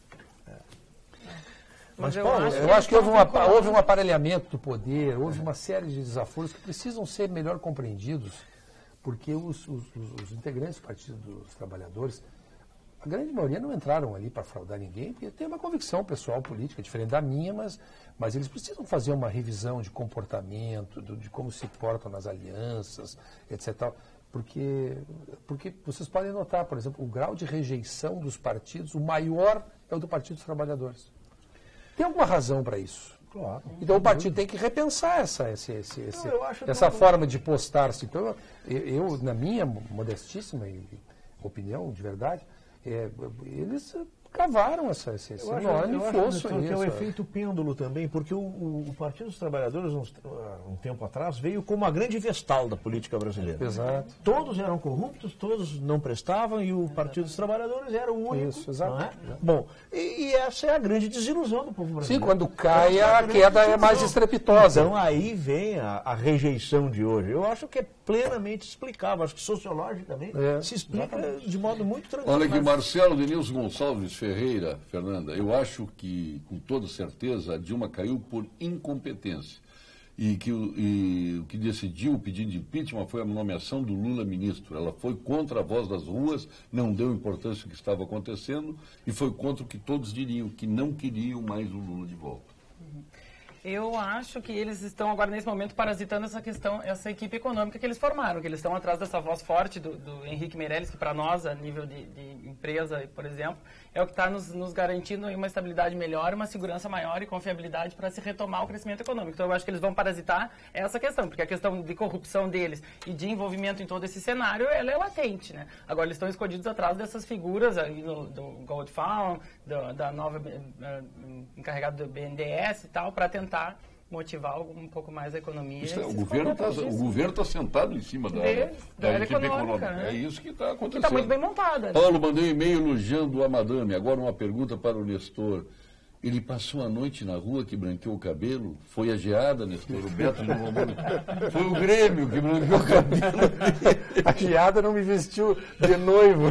Mas eu Paulo, acho eu que acho que houve, uma, eles houve um aparelhamento do poder, houve uma série de desaforos que precisam ser melhor compreendidos, porque os, os, os, os integrantes do Partido dos Trabalhadores, a grande maioria não entraram ali para fraudar ninguém, porque tem uma convicção pessoal política diferente da minha, mas, mas eles precisam fazer uma revisão de comportamento, do, de como se portam nas alianças, etcétera. Porque, porque vocês podem notar, por exemplo, o grau de rejeição dos partidos, o maior é o do Partido dos Trabalhadores. Tem alguma razão para isso? Claro. Então o partido tem que repensar essa, esse, esse, esse, eu acho essa que- forma de postar-se. Então, eu, eu, na minha modestíssima opinião, de verdade, é, eles cavaram essa, esse, esse Eu acho, enorme eu acho, fosso. Nestor, que é o nisso. efeito pêndulo também, porque o, o- o Partido dos Trabalhadores, uns- um tempo atrás, veio como a grande vestal da política brasileira. Exato. Todos eram corruptos, todos não prestavam, e o Partido dos Trabalhadores era o único. Isso, exato. não é? Bom, e, e essa é a grande desilusão do povo Sim, brasileiro. quando cai, Essa é a grande queda é mais desilusão. estrepitosa. Então aí vem a, a rejeição de hoje. Eu acho que é plenamente explicável, acho que sociologicamente É, se explica de modo muito tranquilo. Olha aqui, Mas- Marcelo Denilson Gonçalves Ferreira, Fernanda, eu acho que, com toda certeza, a Dilma caiu por incompetência. E que o, e o que decidiu o pedido de impeachment foi a nomeação do Lula ministro. Ela foi contra a voz das ruas, não deu importância ao que estava acontecendo e foi contra o que todos diriam, que não queriam mais o Lula de volta. Eu acho que eles estão agora, nesse momento, parasitando essa questão, essa equipe econômica que eles formaram, que eles estão atrás dessa voz forte do, do Henrique Meirelles, que para nós, a nível de, de empresa, por exemplo, é o que está nos, nos garantindo aí uma estabilidade melhor, uma segurança maior e confiabilidade para se retomar o crescimento econômico. Então, eu acho que eles vão parasitar essa questão, porque a questão de corrupção deles e de envolvimento em todo esse cenário, ela é latente, né? Agora, eles estão escondidos atrás dessas figuras aí no, do Gold Fund, do, da nova uh, encarregada do B N D E S e tal, para tentar motivar um pouco mais a economia. Isso é, e o se governo esconder está atrás o disso. governo tá sentado em cima da, De- da, da área equipe econômica, econômica. né? É isso que está Que acontecendo. está muito bem montada. Né? Paulo, mandei um e-mail elogiando a madame. Agora uma pergunta para o Nestor. Ele passou a noite na rua que branqueou o cabelo? Foi a geada, Nestor? O Beto de Romano. Foi o Grêmio que branqueou o cabelo. A geada não me vestiu de noivo.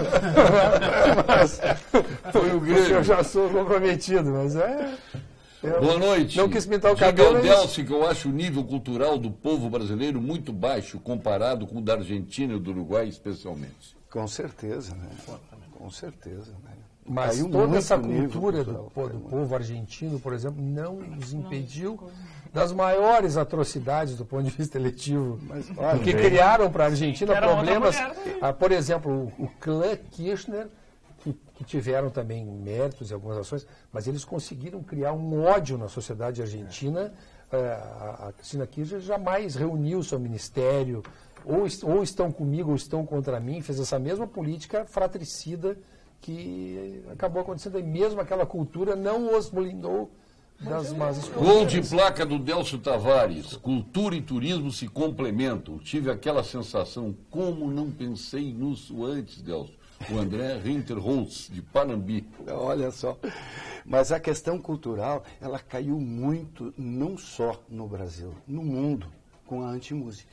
Mas, Foi o Grêmio. eu já sou comprometido, mas é... eu Boa noite. Não quis pintar o Diga cabelo. ao é isso. Delcio que eu acho o nível cultural do povo brasileiro muito baixo, comparado com o da Argentina e do Uruguai, especialmente. Com certeza, né? Com certeza, né? Mas Caiu toda muito essa o nível cultura do, cultural, po- do caiu muito. povo argentino, por exemplo, não nos impediu das maiores atrocidades do ponto de vista eletivo olha, que bem. criaram para a Argentina Que era outra problemas. mulher, Ah, por exemplo, o, o clã Kirchner, que, que tiveram também méritos em algumas ações, mas eles conseguiram criar um ódio na sociedade argentina. Ah, a, a Cristina Kirchner jamais reuniu seu ministério, ou, est- ou estão comigo ou estão contra mim, fez essa mesma política fratricida que acabou acontecendo aí. Mesmo aquela cultura não os blindou das más escolhas. Gol de placa do Delcio Tavares. Cultura e turismo se complementam. Tive aquela sensação, como não pensei nisso antes, Delcio. O André Rinterholz, de Panambi. Olha só. Mas a questão cultural, ela caiu muito, não só no Brasil, no mundo, com a antimúsica.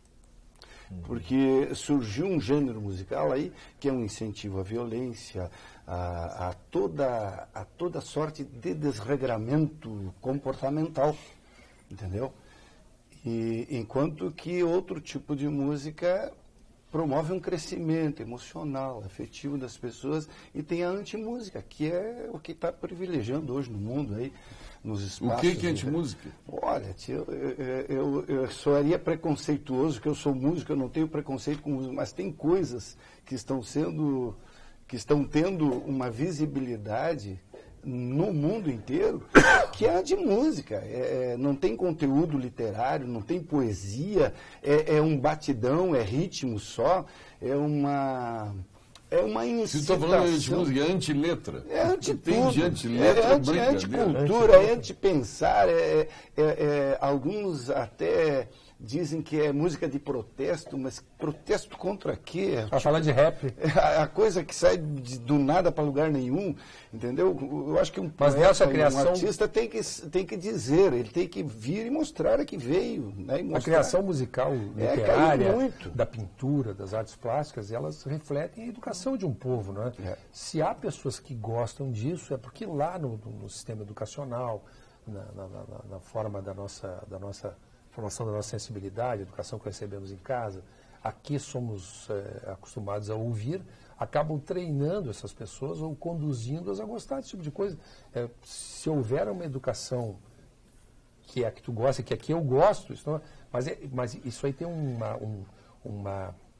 Porque surgiu um gênero musical aí que é um incentivo à violência, a, a, toda, a toda sorte de desregramento comportamental, entendeu? E, enquanto que outro tipo de música promove um crescimento emocional, afetivo das pessoas, e tem a antimúsica, que é o que está privilegiando hoje no mundo aí, nos espaços. O que que é antimúsica? Olha, tio, eu, eu, eu soaria preconceituoso, porque eu sou músico, eu não tenho preconceito com música, mas tem coisas que estão sendo, que estão tendo uma visibilidade no mundo inteiro, que é a de música. É, não tem conteúdo literário, não tem poesia, é, é um batidão, é ritmo só, é uma... É uma Você está falando de incitação. música, é anti-letra. É anti Tem tudo. de anti-letra, É anti, brincadeira. anticultura, é anti-pensar. É, é, é, alguns até dizem que é música de protesto, mas protesto contra quê? Para falar de rap. A, a coisa que sai de- do nada para lugar nenhum, entendeu? Eu acho que um Mas poeta, nessa um criação- artista tem que, tem que dizer, ele tem que vir e mostrar que veio. Né? E A mostrar. criação musical É, literária, caiu muito. da pintura, das artes plásticas, elas refletem a educação de um povo, não é? É. Se há pessoas que gostam disso, é porque lá no, no- no sistema educacional, na, na- na- na forma da nossa, da nossa formação da nossa sensibilidade, a educação que recebemos em casa, aqui somos eh, acostumados a ouvir, acabam treinando essas pessoas ou conduzindo-as a gostar desse tipo de coisa. Eh, se houver uma educação que é a que tu gosta, que aqui eu gosto, isso não é- mas, é- mas isso aí tem uma, um- uma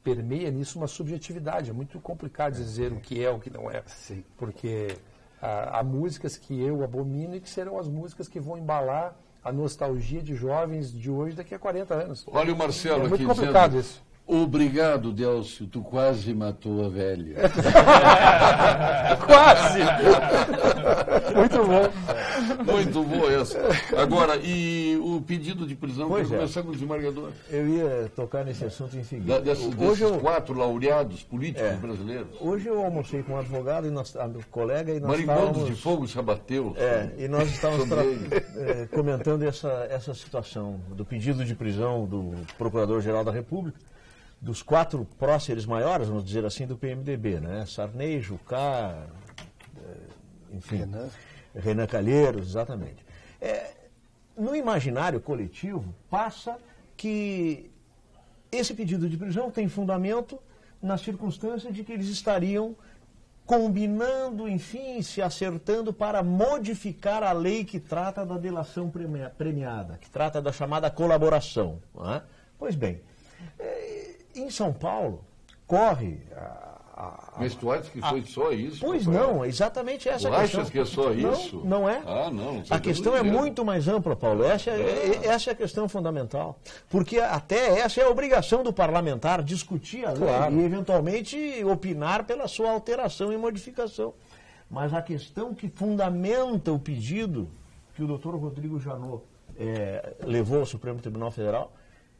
permeia nisso uma subjetividade. É muito complicado dizer o que é, o que não é. Sim. Porque há, há músicas que eu abomino e que serão as músicas que vão embalar a nostalgia de jovens de hoje daqui a quarenta anos. Olha o Marcelo É muito aqui complicado dizendo, isso. obrigado, Delcio, tu quase matou a velha. Quase! Muito bom. Muito bom essa. Agora, e o pedido de prisão, Pois quer é. começar com o desembargador? Eu ia tocar nesse assunto em seguida. Da, desses Hoje desses eu, quatro laureados políticos É. brasileiros. hoje eu almocei com um advogado, e nós, a meu colega, e nós Marimbondos estávamos... de fogo se abateu. É, e nós estávamos Sobre tra- ele. eh, comentando essa, essa situação do pedido de prisão do Procurador-Geral da República, dos quatro próceres maiores, vamos dizer assim, do P M D B, né? Sarney, Jucá, eh, enfim, Renan. Renan Calheiros, exatamente. É, no imaginário coletivo, passa que esse pedido de prisão tem fundamento na circunstância de que eles estariam combinando, enfim, se acertando para modificar a lei que trata da delação premia- premiada, que trata da chamada colaboração. Não é? Pois bem, eh, em São Paulo, corre a, a, Mas tu acha que foi só isso? Pois Rafael? não, exatamente essa Tu a questão. achas que é só Não, isso? Não é. Ah, não. não sei A o que eu questão tô é dizendo. muito mais ampla, Paulo. Essa é, é- essa é a questão fundamental. Porque até essa é a obrigação do parlamentar, discutir a lei Claro. e, eventualmente, opinar pela sua alteração e modificação. Mas a questão que fundamenta o pedido que o doutor Rodrigo Janot eh, levou ao Supremo Tribunal Federal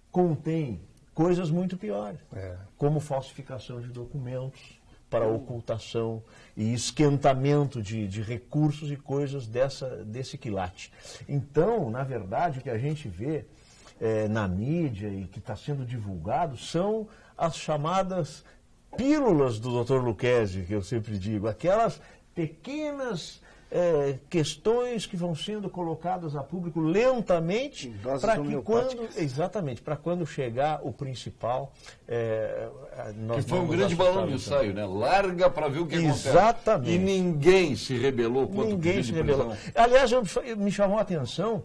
contém coisas muito piores, É. como falsificação de documentos para ocultação e esquentamento de, de recursos e coisas dessa, desse quilate. Então, na verdade, o que a gente vê eh, na mídia e que está sendo divulgado são as chamadas pílulas do doutor Lucchesi, que eu sempre digo, aquelas pequenas eh, questões que vão sendo colocadas a público lentamente Doses para que homeopáticas. quando, exatamente, para quando chegar o principal, eh, nós Que foi um vamos grande assustar balão de o ensaio, né? Larga para ver o que acontece. Exatamente. E ninguém se rebelou contra Ninguém o se pedido de rebelou. prisão. Aliás, eu, me chamou a atenção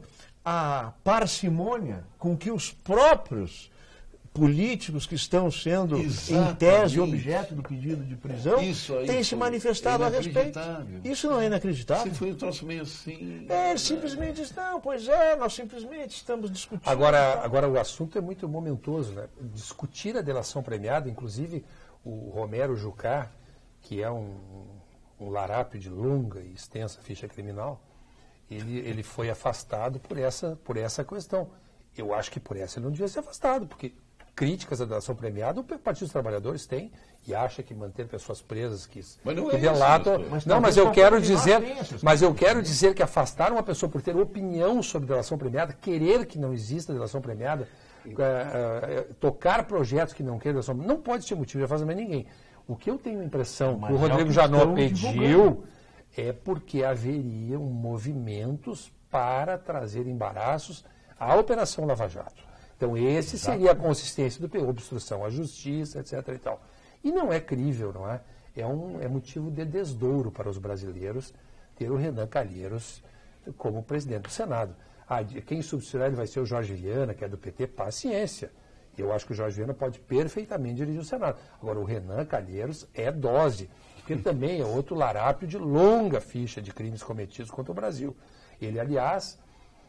a parcimônia com que os próprios políticos que estão sendo, Exatamente. em tese, objeto do pedido de prisão, Isso aí têm se foi manifestado a respeito. inacreditável. Isso não é inacreditável? Você foi um troço meio assim. É, ele simplesmente diz, não, pois é, nós simplesmente estamos discutindo. Agora, agora o assunto é muito momentoso, né? Discutir a delação premiada, inclusive o Romero Jucá, que é um, um larápio de longa e extensa ficha criminal, ele, ele foi afastado por essa, por essa questão. Eu acho que por essa ele não devia ser afastado, porque críticas à delação premiada o Partido dos Trabalhadores tem e acha que manter pessoas presas que, Mas não que é delatam. isso, Mas não, mas talvez eu quero qualquer um de nós dizer, tenha essas mas eu quero dizer que afastar uma pessoa por ter opinião sobre delação premiada, querer que não exista delação premiada, eh, eh, tocar projetos que não querem delação premiada, não pode ser motivo de afastamento de ninguém. O que eu tenho a impressão Mas que o é Rodrigo o que Janot estão pediu divulgando. é porque haveriam movimentos para trazer embaraços à Operação Lava Jato. Então, esse seria a consistência do P O, obstrução à justiça, etc. E, tal. E não é crível, não é? É, um, é motivo de desdouro para os brasileiros ter o Renan Calheiros como presidente do Senado. Ah, de- quem substituirá ele vai ser o Jorge Viana, que é do P T, paciência. Eu acho que o Jorge Viana pode perfeitamente dirigir o Senado. Agora, o Renan Calheiros é dose, porque também é outro larápio de longa ficha de crimes cometidos contra o Brasil. Ele, aliás,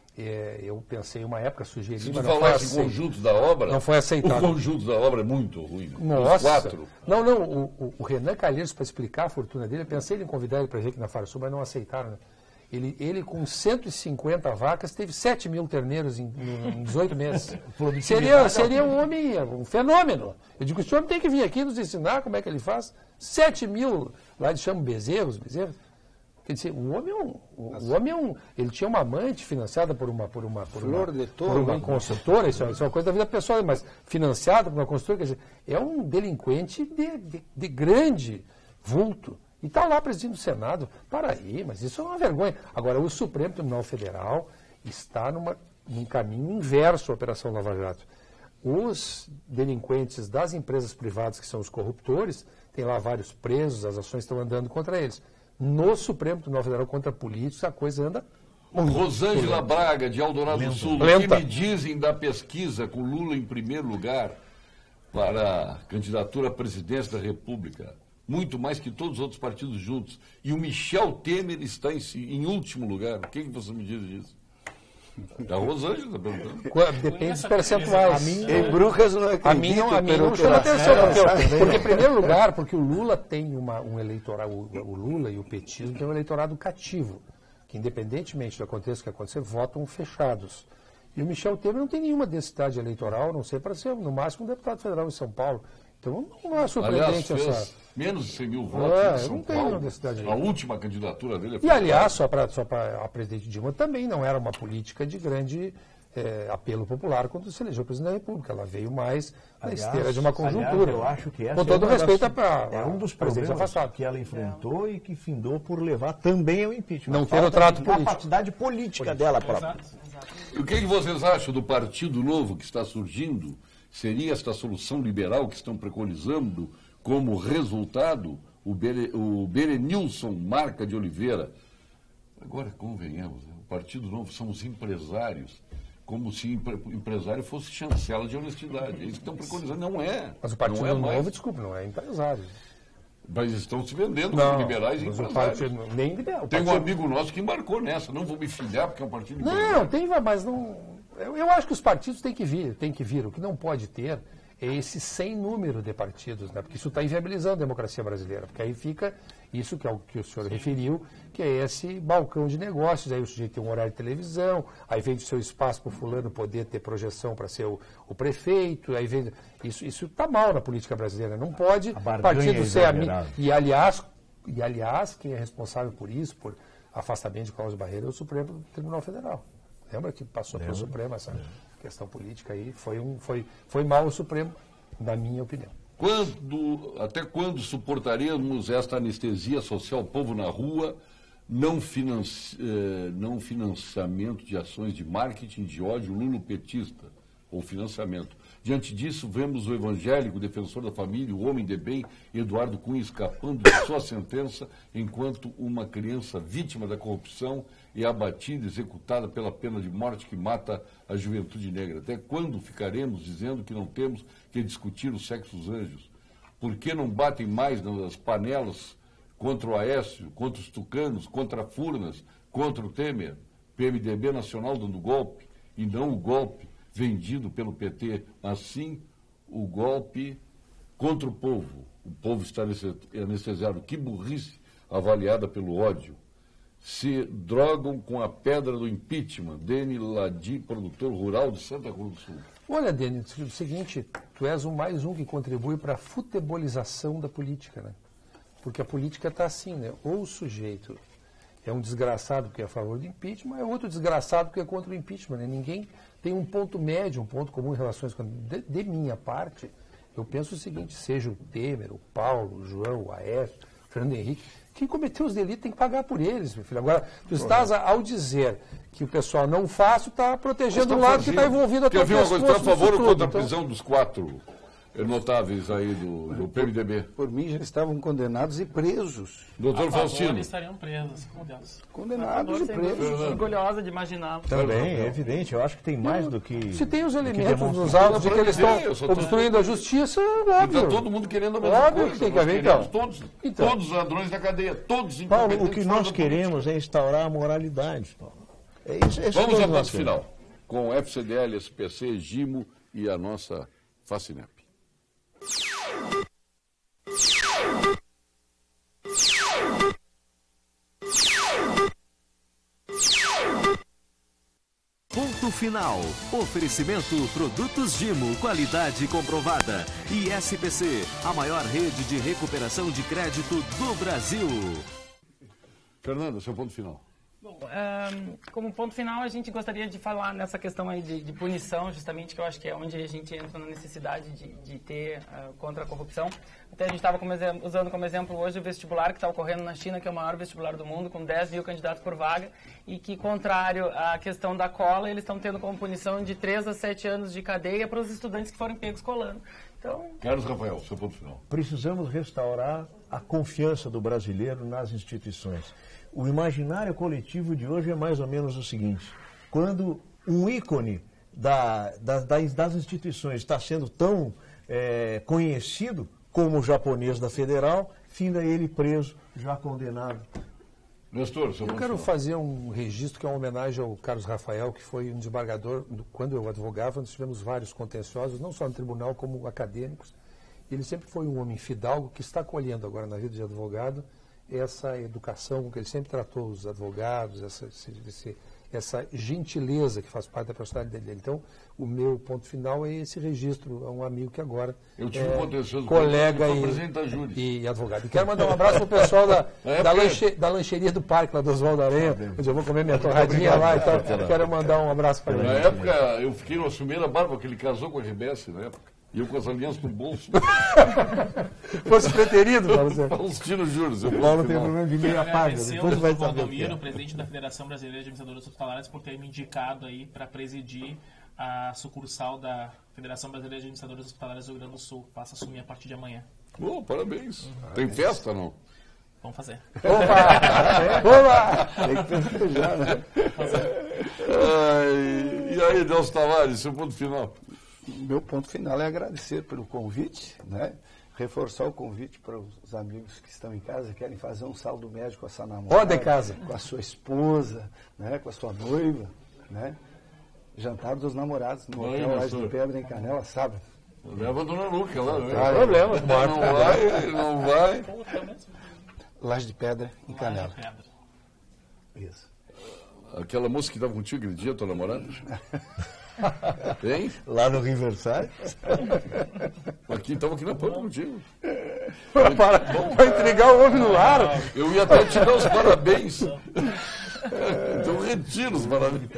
é, eu pensei uma época, sugeri, Se tu mas não foi falasse aceito. conjunto da obra, Não foi aceitado. o conjunto da obra é muito ruim. Os Nossa! quatro. Não, não, o, o- o Renan Calheiros, para explicar a fortuna dele, eu pensei em convidar ele para vir aqui na Farsul, mas não aceitaram. Né? Ele, ele, com cento e cinquenta vacas, teve sete mil terneiros em, em dezoito meses. seria, seria um homem, um fenômeno. Eu digo, o senhor tem que vir aqui nos ensinar como é que ele faz. sete mil, lá eles chamam bezerros, bezerros. Quer dizer, o homem é um, o, o homem é um, ele tinha uma amante financiada por uma, por uma, por Flor uma, de por uma touro. consultora, isso é, isso é uma coisa da vida pessoal, mas financiada por uma consultora, quer dizer, é um delinquente de, de, de grande vulto. E está lá presidindo o Senado. Para aí, mas isso é uma vergonha. Agora, o Supremo Tribunal Federal está numa, num caminho inverso à Operação Lava Jato. Os delinquentes das empresas privadas, que são os corruptores, tem lá vários presos, as ações estão andando contra eles. No Supremo Tribunal Federal contra políticos, a coisa anda muito Rosângela lenta. Braga, de Eldorado do Sul, o que Lenta. me dizem da pesquisa com Lula em primeiro lugar? para a candidatura à presidência da República, muito mais que todos os outros partidos juntos, e o Michel Temer está em, em último lugar. O que, que você me diz disso? A Rosângela está perguntando. Depende dos percentuais. A mim, em Brujas não acredito. A mim não, a mim não chama atenção, porque, porque, em primeiro lugar, porque o Lula tem uma, um eleitorado, o, o Lula e o petismo têm um eleitorado cativo, que independentemente do aconteça o que acontecer, votam fechados. E o Michel Temer não tem nenhuma densidade eleitoral, a não ser para ser, no máximo, um deputado federal em São Paulo. Então não é surpreendente. Aliás, fez essa... menos de cem mil votos é, em São não tem Paulo. necessidade. A última candidatura dele é E, aliás, só para só para a presidente Dilma também não era uma política de grande é, apelo popular quando se elegeu presidente da República. Ela veio mais na Aliás, esteira de uma conjuntura. aliás, eu acho que essa com todo é respeito das, a, a é um dos presidente problemas afastado. que ela enfrentou é. e que findou por levar também ao impeachment. Não ter o trato de político. capacidade política político. dela própria. Exato, exato. E o que, que vocês acham do Partido Novo que está surgindo? Seria esta solução liberal que estão preconizando como resultado o, Bere, o Berenilson Marca de Oliveira? Agora, convenhamos, né? O Partido Novo são os empresários, como se empresário fosse chancela de honestidade. Eles estão preconizando, não é. Mas o Partido não é Novo, mais. desculpe, não é empresário. Mas estão se vendendo Não, como liberais e mas o empresários. partido, nem liberal. Tem um partido... amigo nosso que embarcou nessa, não vou me filiar porque é um partido Não, empresário. tem, mas não... Eu, eu acho que os partidos têm que vir, têm que vir. O que não pode ter é esse sem número de partidos, né? Porque isso está inviabilizando a democracia brasileira. Porque aí fica isso que é o que o senhor referiu, que é esse balcão de negócios. Aí o sujeito tem um horário de televisão, aí vende o seu espaço para o fulano poder ter projeção para ser o, o prefeito. Aí vende... Isso está mal na política brasileira. Não pode partido ser a mim. E aliás, e aliás, quem é responsável por isso, por afastamento de Cláudio Barreira, é o Supremo Tribunal Federal. Lembra que passou pelo Supremo essa questão política aí? Foi, um, foi, foi mal o Supremo, na minha opinião. Quando, até quando suportaremos esta anestesia social, povo na rua, não, financi, eh, não financiamento de ações de marketing de ódio lulopetista, ou financiamento? Diante disso, vemos o evangélico, defensor da família, o homem de bem, Eduardo Cunha, escapando de sua sentença, enquanto uma criança vítima da corrupção é abatida, executada pela pena de morte que mata a juventude negra. Até quando ficaremos dizendo que não temos que discutir o sexo dos anjos? Por que não batem mais nas panelas contra o Aécio, contra os tucanos, contra a Furnas, contra o Temer? P M D B nacional dando golpe, e não o golpe vendido pelo P T, mas sim o golpe contra o povo. O povo está anestesiado. Que burrice avaliada pelo ódio. Se drogam com a pedra do impeachment. Deni Ladi, produtor rural de Santa Cruz do Sul. Olha, Deni, é o seguinte, tu és o mais um que contribui para a futebolização da política, né? Porque a política está assim, né? Ou o sujeito é um desgraçado que é a favor do impeachment, é outro desgraçado que é contra o impeachment, né? Ninguém tem um ponto médio, um ponto comum em relações com... De, de minha parte, eu penso o seguinte, seja o Temer, o Paulo, o João, o Aécio, o Fernando Henrique, quem cometeu os delitos tem que pagar por eles, meu filho. Agora, tu estás, ao dizer que o pessoal não faz, tu está protegendo o lado que está envolvido a tua pessoa. Quer ver uma coisa, está a favor ou contra a então... prisão dos quatro notáveis aí do, do P M D B? Por mim, já estavam condenados e presos. Doutor Faustino. Eles estariam presos, com Deus. Condenados e presos. Orgulhosa de imaginar. Também, é evidente. Eu acho que tem mais do que... Se tem os do elementos nos autos de que eles estão obstruindo a justiça, é óbvio. Está todo mundo querendo a mesma Óbvio coisa. que tem que haver, então. Todos, então. todos os ladrões da cadeia, todos Paulo, o que nós queremos é instaurar a moralidade, Paulo. É isso, é isso Vamos que à nós parte queremos. final, com F C D L, S P C, Gimo e a nossa Facinep. Ponto final. Oferecimento Produtos Gimo, qualidade comprovada. E S P C, a maior rede de recuperação de crédito do Brasil. Fernanda, seu ponto final. Bom, um, como ponto final, a gente gostaria de falar nessa questão aí de, de punição, justamente, que eu acho que é onde a gente entra na necessidade de, de ter uh, contra a corrupção. Até a gente estava usando como exemplo hoje o vestibular que está ocorrendo na China, que é o maior vestibular do mundo, com dez mil candidatos por vaga, e que, contrário à questão da cola, eles estão tendo como punição de três a sete anos de cadeia para os estudantes que forem pegos colando. Então... Carlos Rafael, seu ponto final. Precisamos restaurar a confiança do brasileiro nas instituições. O imaginário coletivo de hoje é mais ou menos o seguinte: quando um ícone da, da, das instituições está sendo tão é, conhecido como japonês da Federal, finda ele preso, já condenado. Nestor, seu Eu ponto quero final. fazer um registro que é uma homenagem ao Carlos Rafael, que foi um desembargador, do- quando eu advogava, nós tivemos vários contenciosos, não só no tribunal, como acadêmicos. Ele sempre foi um homem fidalgo que está colhendo agora na vida de advogado essa educação com que ele sempre tratou os advogados, essa, esse- esse- essa gentileza que faz parte da personalidade dele. Então, o meu ponto final é esse registro a um amigo que agora Eu tive é um contencioso colega que foi e, presidente da Júri. e advogado. E quero mandar um abraço para o pessoal da, É, da, porque- lanche, da lancheria do parque, lá do Oswaldo Aranha, onde eu vou comer minha torradinha lá e tal. Quero mandar um abraço para Na ele. época, eu fiquei no Assumir a Barba, que ele casou com a R B S na época. E eu com as alianças no bolso. Fosse preterido, Paulo Zé. Faustino Júnior, seu O Paulo ponto tem final. problema de meia página, Agradecendo depois ao vai saber o que Valdomiro, é. o presidente da Federação Brasileira de Administradores Hospitalares, por ter me indicado aí para presidir a sucursal da Federação Brasileira de Administradores Hospitalares do Rio Grande do Sul. Passa a assumir a partir de amanhã. Oh, parabéns. Tem festa, não? Vamos fazer. Tem que festejar, né? Ai, e aí, Delcio Tavares, seu ponto final? Meu ponto final é agradecer pelo convite, né? Reforçar o convite para os amigos que estão em casa, querem fazer um saldo médico com a sua namorada, Pode em casa. com a sua esposa, né? Com a sua noiva, né? Jantar dos namorados no Oi, hotel Laje pastor. de Pedra em Canela, sábado. Leva a dona Luca lá, né? Não tem problema. Não vai, não vai. Laje de Pedra em Canela. Pedra. Isso. Aquela moça que estava contigo aquele dia, tua namorada? Hein? Lá no Riverside. Aqui, estava aqui na Pampa contigo. Para, para intrigar o homem no ar. Eu ia até te dar os parabéns. Então retiro os parabéns.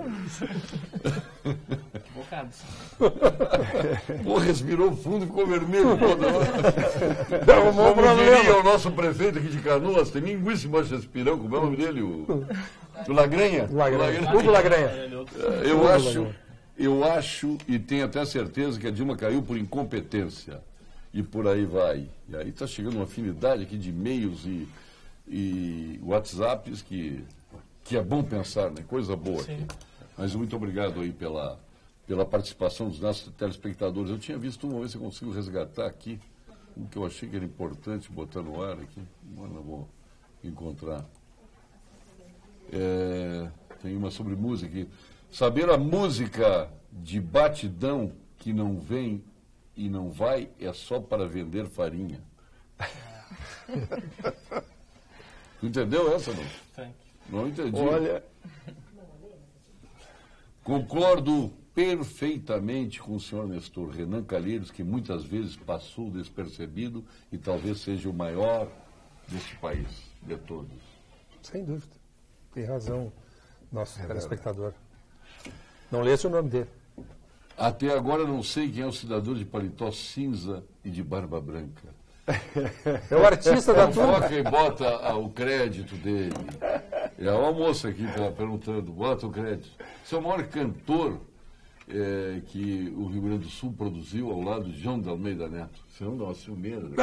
Equivocados. Pô, respirou fundo e ficou vermelho. Pô, Arrumou um Como problema. diria o nosso prefeito aqui de Canoas, tem linguiça embaixo desse pirão, como é o nome dele? O, o Lagranha? Lagranha. Hugo Lagranha. Eu acho, eu acho e tenho até certeza que a Dilma caiu por incompetência. E por aí vai. E aí está chegando uma afinidade aqui de e-mails e, e WhatsApps que, que é bom pensar, né? Coisa boa aqui. Mas muito obrigado aí pela, pela participação dos nossos telespectadores. Eu tinha visto uma vez se eu consigo resgatar aqui o que eu achei que era importante botar no ar aqui. Mas não vou encontrar. É, tem uma sobre música aqui. Saber a música de batidão que não vem e não vai é só para vender farinha. Tu entendeu essa, não? Frank. Não entendi. Olha, Concordo perfeitamente com o senhor Nestor Renan Calheiros, que muitas vezes passou despercebido e talvez seja o maior deste país, de todos. Sem dúvida. Tem razão, nosso telespectador. Não lesse o nome dele. Até agora não sei quem é o cidadão de paletó cinza e de barba branca. É o artista da turma. Foca e bota ah, o crédito dele. É uma moça aqui tá perguntando, bota o crédito. Esse é o maior cantor é, que o Rio Grande do Sul produziu ao lado de João de Almeida Neto. Você não dá uma ciumeira. Né?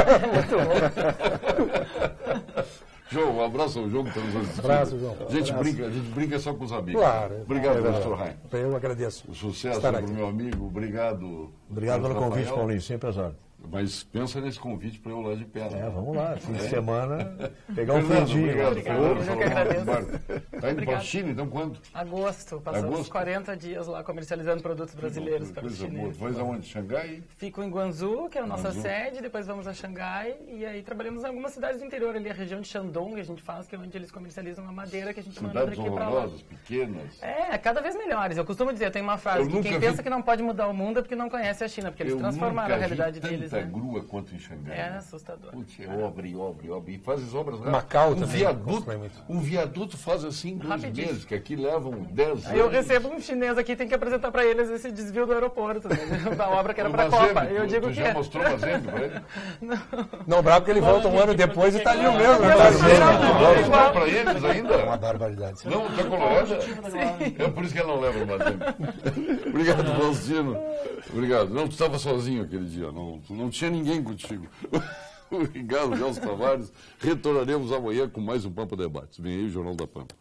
João, um abraço ao João que está nos assistindo. Abraço, João. A gente, Abraço. brinca, a gente brinca só com os amigos. Claro. Obrigado, É verdade. Nestor Raim. Eu agradeço. O sucesso Estar para o aqui. meu amigo. Obrigado. Obrigado pelo Rafael. convite, Paulinho, sempre às ordens. Mas pensa nesse convite para eu lá de perto. É, vamos lá, fim de semana, pegar um Fernando, fundinho. obrigado. Obrigado, Fernando, eu que Salomão, agradeço. Marco. Tá indo para a Obrigado. China, então quando? Agosto, passamos Agosto? quarenta dias lá comercializando produtos brasileiros para os Coisa boa. chineses. Faz aonde? Xangai? Fico em Guangzhou, que é a nossa Guangzhou. sede, depois vamos a Xangai e aí trabalhamos em algumas cidades do interior, ali a região de Shandong, que a gente faz, que é onde eles comercializam a madeira que a gente manda Cidades daqui para lá. horrorosas, pequenas. É, cada vez melhores. Eu costumo dizer, tem uma frase Eu que nunca quem vi- pensa que não pode mudar o mundo é porque não conhece a China, porque eles Eu transformaram nunca a realidade vi tanta deles, né? grua quanto em Xangai. É assustador. Putz, é obra, e obra, e obra. E faz as obras rápidas. Macau um também viaduto, constrói muito. um viaduto faz assim em dois Rapidinho. meses, que aqui levam dez anos. Aí eu recebo um chinês aqui, tem que apresentar para eles esse desvio do aeroporto, né? da obra que era O para a Mazembe, Copa. Eu tu- digo tu que já é. mostrou o Mazembe pra ele? Não, bravo que ele volta um ano depois e está ali o mesmo. Eu né? achei Tu igual. não mostrou pra eles é uma ainda? barbaridade. Não, tá colorada? É por isso que ela não leva o Mazembe. Obrigado, Faustino. Obrigado. Não, tu estava sozinho aquele dia, não, tu não tinha ninguém contigo. Obrigado, Gelson Tavares. Retornaremos amanhã com mais um Pampa Debates. Vem aí o Jornal da Pampa.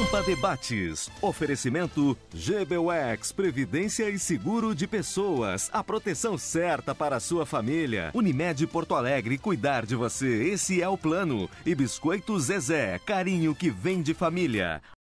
Pampa Debates. Oferecimento G B U X, Previdência e Seguro de Pessoas. A proteção certa para a sua família. Unimed Porto Alegre, cuidar de você. Esse é o plano. E Biscoito Zezé, carinho que vem de família.